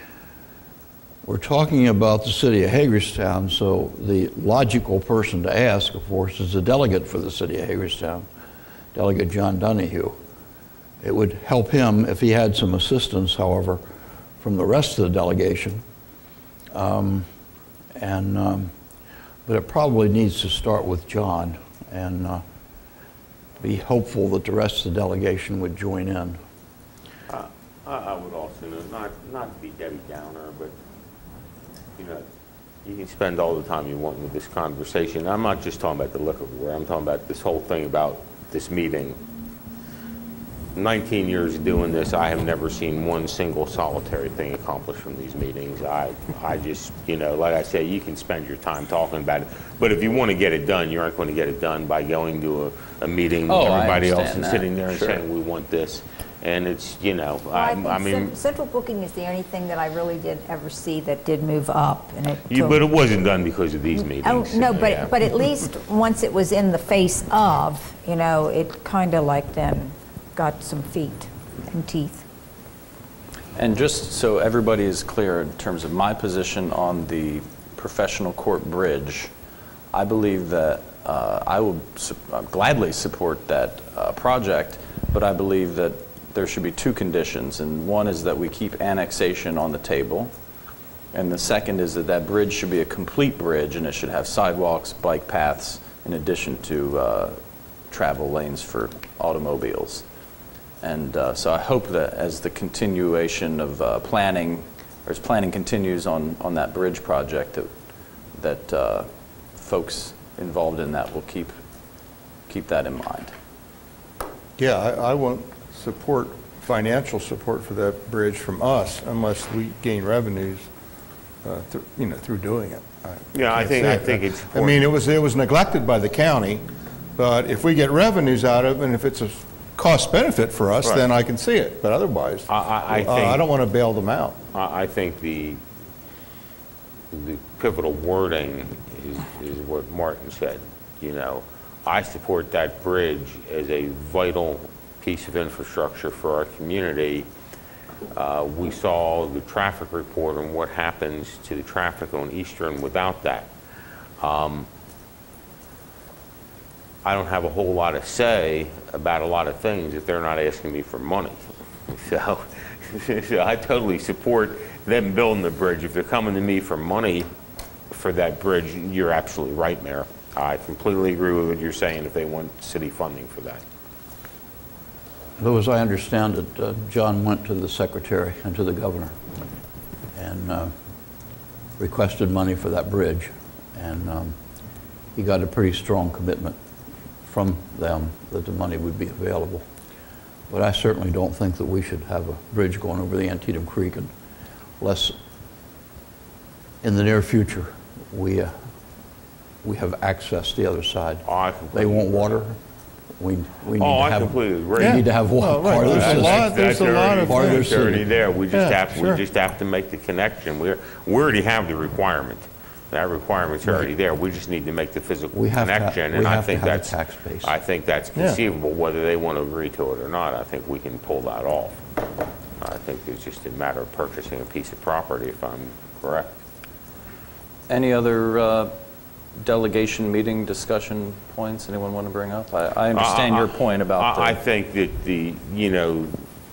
we're talking about the city of Hagerstown, so the logical person to ask, of course, is the delegate for the city of Hagerstown, Delegate John Donahue. It would help him if he had some assistance, however, from the rest of the delegation. Um, and, um, but it probably needs to start with John, and uh, be hopeful that the rest of the delegation would join in. Uh, I I would also, not, not to be Debbie Downer, but, you know, you can spend all the time you want with this conversation. I'm not just talking about the liquor board. I'm talking about this whole thing about this meeting. nineteen years of doing this, I have never seen one single solitary thing accomplished from these meetings. I, I just, you know, like I say, you can spend your time talking about it, but if you want to get it done, you aren't going to get it done by going to a, a meeting with Oh, I everybody else understand and that. sitting there and Sure. saying, we want this. And it's, you know, Well, I I, think I mean, cen- central booking is the only thing that I really did ever see that did move up, and it you, took- but it wasn't done because of these meetings. Oh, no, but, Yeah. but at least once it was in the face of, you know, it kind of like then got some feet and teeth. And just so everybody is clear in terms of my position on the professional court bridge, I believe that uh, I will su- uh, gladly support that uh, project, but I believe that there should be two conditions, and one is that we keep annexation on the table, and the second is that that bridge should be a complete bridge, and it should have sidewalks, bike paths, in addition to uh, travel lanes for automobiles. And uh, so I hope that as the continuation of uh, planning, or as planning continues on, on that bridge project, that, that uh, folks involved in that will keep, keep that in mind. Yeah, I, I won't support financial support for that bridge from us unless we gain revenues, uh, through, you know, through doing it. I Yeah, I can't think, say I that. think it's I important. mean, it was, it was neglected by the county, but if we get revenues out of it, and if it's a cost benefit for us, Right. then I can see it, but otherwise, I- I- I uh, I think- don't want to bail them out. I I think the, the pivotal wording is, is what Martin said. You know, I support that bridge as a vital piece of infrastructure for our community. Uh, we saw the traffic report on what happens to the traffic on Eastern without that. Um, I don't have a whole lot of say about a lot of things if they're not asking me for money. So, so I totally support them building the bridge. If they're coming to me for money for that bridge, you're absolutely right, Mayor. I completely agree with what you're saying if they want city funding for that. Though, as I understand it, uh, John went to the secretary and to the governor and uh, requested money for that bridge, and um, he got a pretty strong commitment from them that the money would be available. But I certainly don't think that we should have a bridge going over the Antietam Creek unless in the near future we uh, we have access to the other side. Oh, I They completely want agree. water. We, we need Oh, to I have. completely agree. We need to have water. Well, right, part of the there's a system. lot- there's a lot of Part of their It's already city. there. We just Yeah, have, we sure. just have to make the connection. We're, we already have the requirement. That requirement's already there. We just need to make the physical We have to ha- connection. we And I have to think have a that's, tax base. I think that's Yeah. conceivable, whether they want to agree to it or not. I think we can pull that off. I think it's just a matter of purchasing a piece of property, if I'm correct. Any other uh, delegation meeting discussion points anyone want to bring up? I, I understand I- your point about I I the, think that the, you know,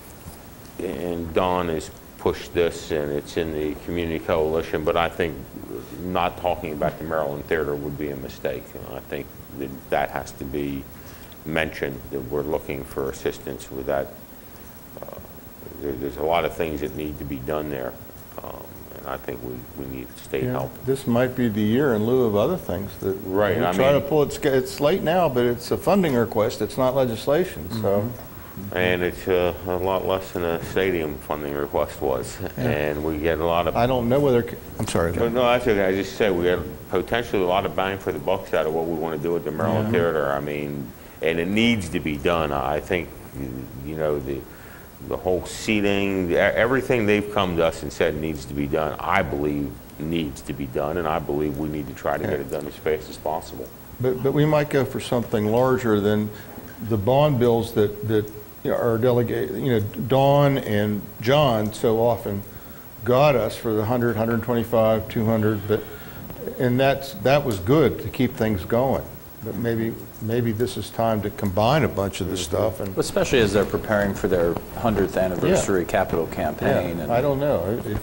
and Don has pushed this, and it's in the community coalition, but I think not talking about the Maryland Theater would be a mistake. I think that that has to be mentioned, that we're looking for assistance with that. Uh, there- There's a lot of things that need to be done there, um, and I think we, we need state Yeah, help. This might be the year in lieu of other things that Right, we I try to mean- pull, it's, it's late now, but it's a funding request, it's not legislation, so. And it's uh, a lot less than a stadium funding request was, and we get a lot of I don't know whether, I'm sorry. No, no, that's okay. I just said we have potentially a lot of bang for the bucks out of what we want to do at the Maryland Theater. I mean, and it needs to be done. I think, you know, the the whole seating, e- everything they've come to us and said needs to be done, I believe needs to be done, and I believe we need to try to get it done as fast as possible. But, but we might go for something larger than the bond bills that, that you know, are delegated, you know, Dawn and John so often got us for the one hundred, one twenty-five, two hundred, but, and that's, that was good to keep things going. But maybe, maybe this is time to combine a bunch of this stuff and. Especially as they're preparing for their hundredth anniversary capital campaign. Yeah, and I don't know. It- it-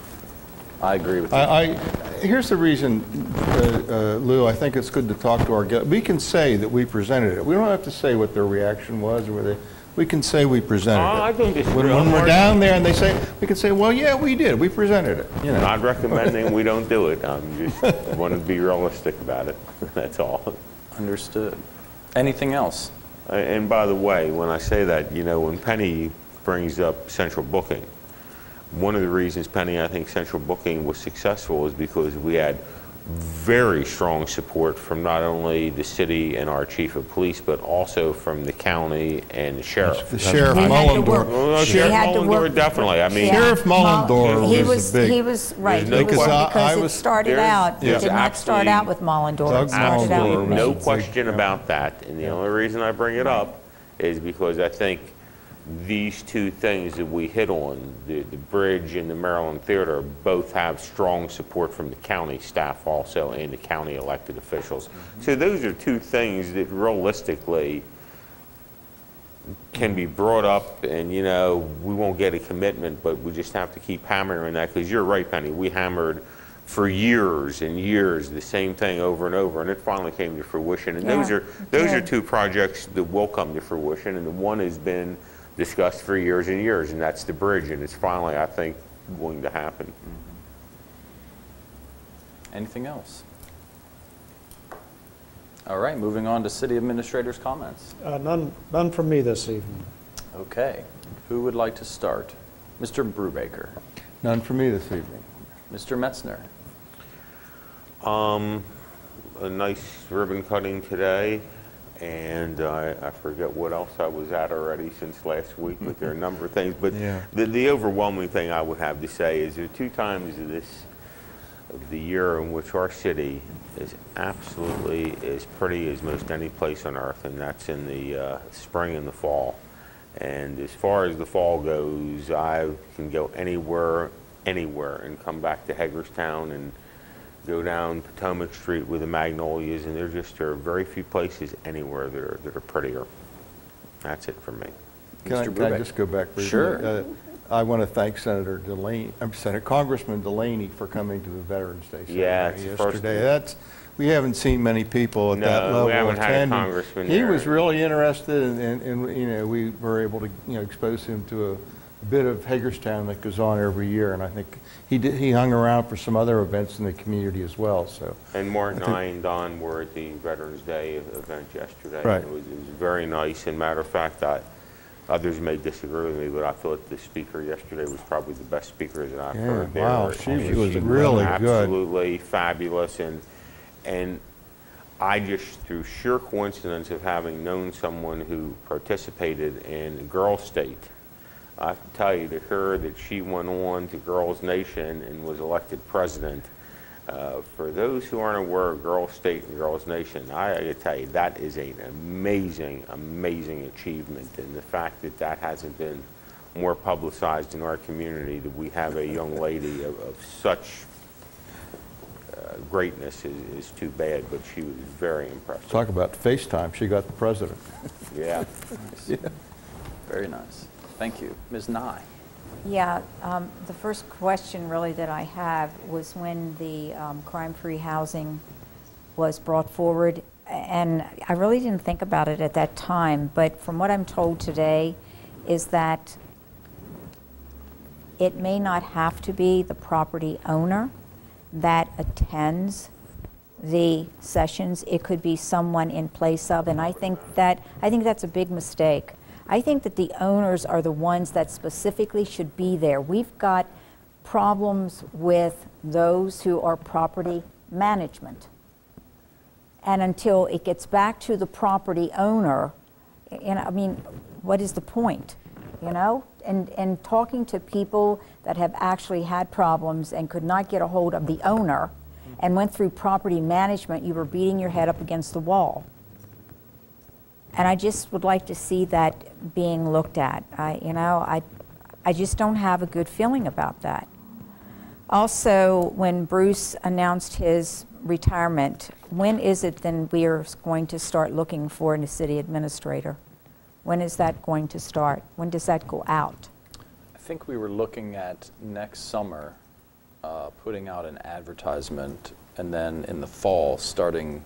I agree with you. I, I, here's the reason, uh, uh, Lou, I think it's good to talk to our guests. We can say that we presented it. We don't have to say what their reaction was or whether, we can say we presented Uh, I it. think it's When, real when we're hard. down there and they say, we can say, well, yeah, we did, we presented it, you know. Not recommending we don't do it, I'm just want to be realistic about it, that's all. Understood. Anything else? Uh, And by the way, when I say that, you know, when Penny brings up central booking, one of the reasons Penny, I think central booking was successful is because we had very strong support from not only the city and our chief of police, but also from the county and the sheriff. The Sheriff He had to work. Mullendorf. Well, He Sheriff had to Mullendorf, work- definitely, I mean. Yeah. Sheriff Mull- Mullendorf he was a big- He was, right, no he was, question. I- I because it was- started there's- out, it there's did not start absolutely- out with Mullendorf. Doug It started out Mullendorf. with No Mason. question about that, and the only reason I bring it up is because I think these two things that we hit on, the, the bridge and the Maryland Theater, both have strong support from the county staff also and the county elected officials. So those are two things that realistically can be brought up, and you know, we won't get a commitment, but we just have to keep hammering that, because you're right, Penny, we hammered for years and years the same thing over and over, and it finally came to fruition. And those Yeah, are those it are did. two projects that will come to fruition, and the one has been discussed for years and years, and that's the bridge, and it's finally, I think, going to happen. Anything else? All right, moving on to city administrators' comments. Uh, None, none from me this evening. Okay, who would like to start? Mister Brubaker, None for me this evening. Mister Metzner. Um, a nice ribbon cutting today, and I, I forget what else I was at already since last week, but there are a number of things. But Yeah. the, the overwhelming thing I would have to say is there are two times of this of the year in which our city is absolutely as pretty as most any place on earth, and that's in the uh, spring and the fall. And as far as the fall goes, I can go anywhere, anywhere, and come back to Hagerstown and go down Potomac Street with the magnolias, and there just there are very few places anywhere that are, that are prettier. That's it for me. Can I, Mister can I Brubaker. just go back briefly? Sure. Uh, I want to thank Senator Delaney, I'm Senator Congressman Delaney for coming to the Veterans Day Yeah, ceremony it's the first- yesterday. That's, we haven't seen many people at No, that we level haven't had a attending. congressman He there. was really interested, and, and, and, you know, we were able to, you know, expose him to a bit of Hagerstown that goes on every year, and I think he did, he hung around for some other events in the community as well, so. And Mark and I think- I and Don were at the Veterans Day event yesterday. Right. It was, it was very nice, and matter of fact, I, others may disagree with me, but I thought the speaker yesterday was probably the best speaker that I've Yeah, heard there. wow, she And was really good. Absolutely fabulous, and, and I just, through sheer coincidence of having known someone who participated in Girls State, I have to tell you, to her that she went on to Girls Nation and was elected president. Uh, for those who aren't aware of Girls State and Girls Nation, I, I gotta tell you, that is an amazing, amazing achievement. And the fact that that hasn't been more publicized in our community, that we have a young lady of, of such uh, greatness is, is too bad, but she was very impressive. Talk about FaceTime, she got the president. Yeah. Yeah. Very nice. Thank you. Miz Nye. Yeah, um, the first question really that I have was when the um, crime-free housing was brought forward, and I really didn't think about it at that time, but from what I'm told today is that it may not have to be the property owner that attends the sessions. It could be someone in place of, and I think that I think that's a big mistake. I think that the owners are the ones that specifically should be there. We've got problems with those who are property management. And until it gets back to the property owner, you know, I mean, what is the point, you know? and, and talking to people that have actually had problems and could not get a hold of the owner and went through property management, you were beating your head up against the wall. And I just would like to see that being looked at. I, you know, I, I just don't have a good feeling about that. Also, when Bruce announced his retirement, when is it then we are going to start looking for a city administrator? When is that going to start? When does that go out? I think we were looking at next summer, uh, putting out an advertisement, and then in the fall, starting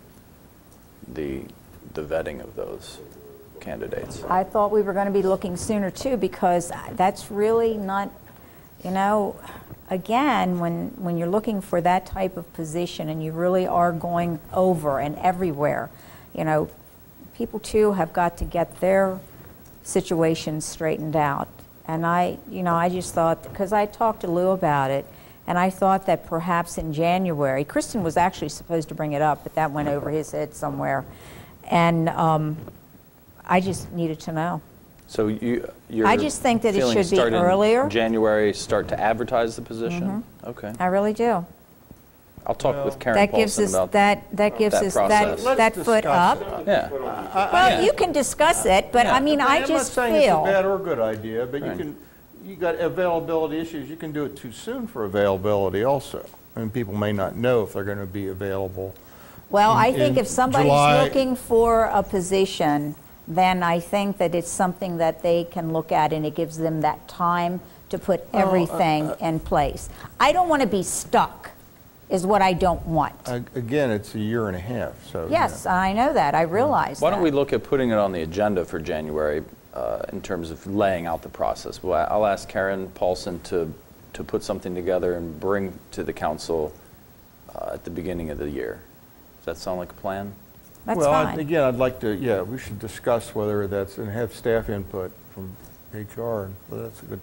the, the vetting of those candidates. I thought we were going to be looking sooner too, because that's really not, you know, again, when, when you're looking for that type of position and you really are going over and everywhere, you know, people too have got to get their situation straightened out. And I, you know, I just thought, because I talked to Lou about it, and I thought that perhaps in January, Kristen was actually supposed to bring it up, but that went over his head somewhere. And um, I just needed to know. So you, you're I just think that it feeling should be start in earlier. January, start to advertise the position? Mm-hmm. Okay. I really do. I'll talk with Karen That gives Paulson us about that that gives that us that process. that foot up. Yeah. Well, you can discuss it, but I mean, I I'm just not saying it's a feel. bad or good idea, but you Right. can, you got availability issues, you can do it too soon for availability also. I mean, people may not know if they're going to be available. Well, I in- think in if somebody's July. looking for a position, then I think that it's something that they can look at, and it gives them that time to put Well, uh, everything in place. I don't want to be stuck, is what I don't want. A- Again, it's a year and a half, so. Yes, I know that. I realize Why don't that. we look at putting it on the agenda for January uh, in terms of laying out the process? Well, I'll ask Karen Paulson to, to put something together and bring to the council uh, at the beginning of the year. Does that sound like a plan? That's Well, I- fine. again, I'd like to, yeah, we should discuss whether that's, and have staff input from H R, and well, that's a good.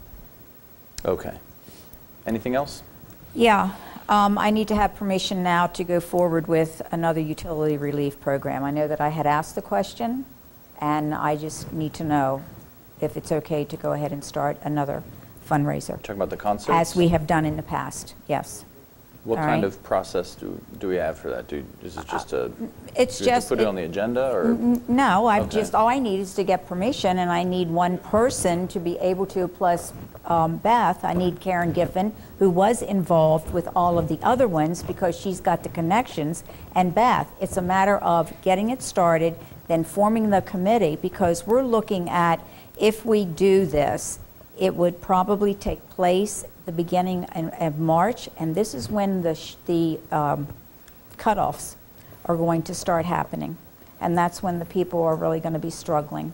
Okay. Anything else? Yeah, um, I need to have permission now to go forward with another utility relief program. I know that I had asked the question, and I just need to know if it's okay to go ahead and start another fundraiser, Talking about the concerts? as we have done in the past, yes. What all kind right. of process do, do we have for that? Do, is it just a, It's do we have just. to put it on the agenda, or? N- No, I've Okay. just, all I need is to get permission, and I need one person to be able to, plus um, Beth, I need Karen Giffen, who was involved with all of the other ones because she's got the connections, and Beth. It's a matter of getting it started, then forming the committee, because we're looking at, if we do this, it would probably take place the beginning in- of March, and this is when the, sh- the um, cutoffs are going to start happening. And that's when the people are really going to be struggling.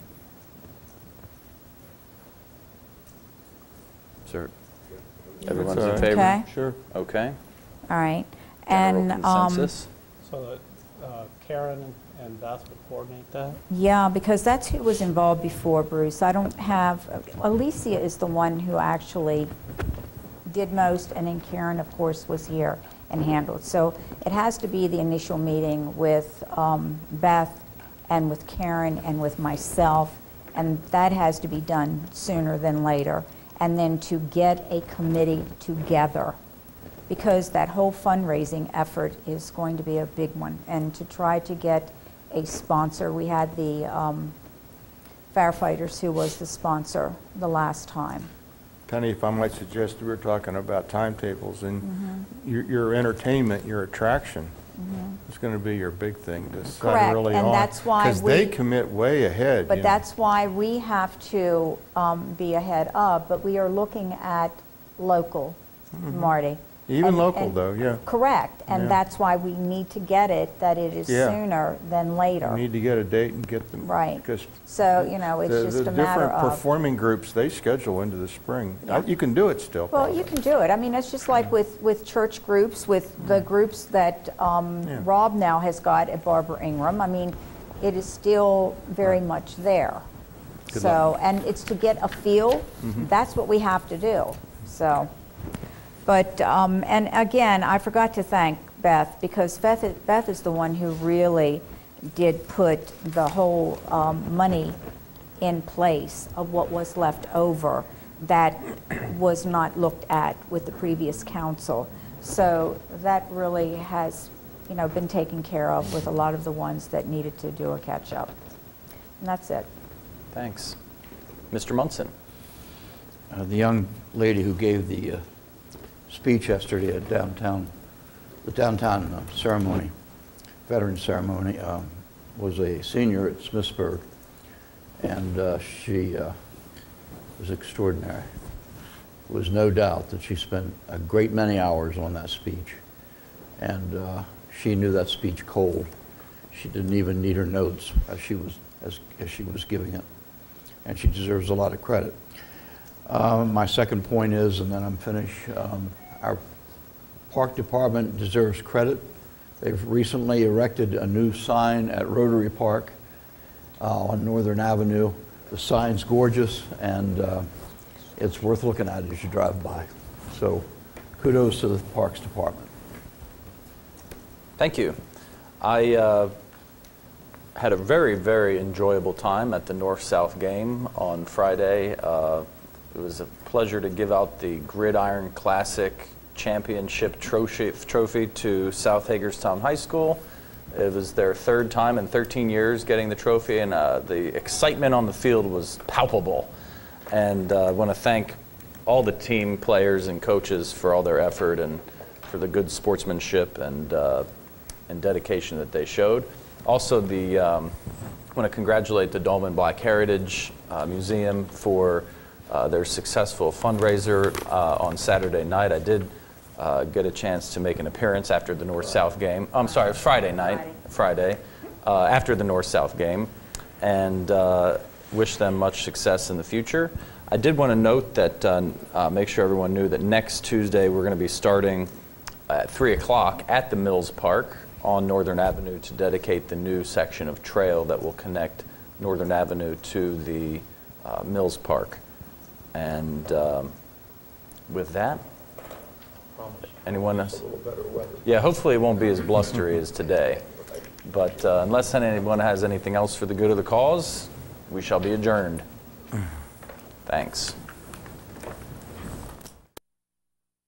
Sir, everyone's all in right. favor? Okay. Sure. Okay. All right. General And um, consensus? So that uh, Karen and Beth would coordinate that? yeah, because that's who was involved before, Bruce. I don't have, Alicia is the one who actually did most, and then Karen, of course, was here and handled. So it has to be the initial meeting with um, Beth and with Karen and with myself, and that has to be done sooner than later. And then to get a committee together, because that whole fundraising effort is going to be a big one. And to try to get a sponsor, we had the um, firefighters who was the sponsor the last time. Penny, if I might suggest, we were talking about timetables, and Mm-hmm. your, your entertainment, your attraction is going to be your big thing to Correct, set early on. and that's why Because they we- commit way ahead. But you know. that's why we have to um, be ahead of, but we are looking at local, Marty. Even And- local, and- though, yeah. Correct, and Yeah. that's why we need to get it, that it is Yeah. sooner than You later. need to get a date and get them. Right. Because So, you know, it's the, just the a matter different of. performing groups, they schedule into the spring. Uh, You can do it still. Well, you can do it. I mean, it's just like with, with church groups, with the groups that um, Yeah. Rob now has got at Barbara Ingram. I mean, it is still very much there. Good So, and it's to get a feel, that's what we have to do, so. But, um, and again, I forgot to thank Beth, because Beth, is- Beth is the one who really did put the whole um, money in place of what was left over that was not looked at with the previous council. So that really has, you know, been taken care of with a lot of the ones that needed to do a catch-up. And that's it. Thanks. Mister Munson. Uh, the young lady who gave the uh, speech yesterday at downtown, the downtown uh, ceremony, veteran ceremony, um, was a senior at Smithsburg, and uh, she uh, was extraordinary. There was no doubt that she spent a great many hours on that speech, and uh, she knew that speech cold. She didn't even need her notes as she was as, as she was giving it, and she deserves a lot of credit. Uh, my second point is, and then I'm finished, um, our park department deserves credit. They've recently erected a new sign at Rotary Park uh, on Northern Avenue. The sign's gorgeous, and uh, it's worth looking at as you drive by. So kudos to the Parks Department. Thank you. I uh, had a very, very enjoyable time at the North-South game on Friday. Uh, it was a pleasure to give out the Gridiron Classic Championship trophy, trophy to South Hagerstown High School. It was their third time in thirteen years getting the trophy, and uh, the excitement on the field was palpable. And uh, I want to thank all the team players and coaches for all their effort and for the good sportsmanship and, uh, and dedication that they showed. Also, the, um, I want to congratulate the Dolman Black Heritage uh, Museum for uh, their successful fundraiser uh, on Saturday night. I did Uh, get a chance to make an appearance after the North-South game. I'm sorry, it was Friday night, Friday, uh, after the North-South game, and uh, wish them much success in the future. I did want to note that, uh, uh, make sure everyone knew that next Tuesday we're going to be starting at three o'clock at the Mills Park on Northern Avenue to dedicate the new section of trail that will connect Northern Avenue to the uh, Mills Park. And um, with that, anyone else? Yeah, hopefully it won't be as blustery as today. But uh, unless anyone has anything else for the good of the cause, we shall be adjourned. Thanks.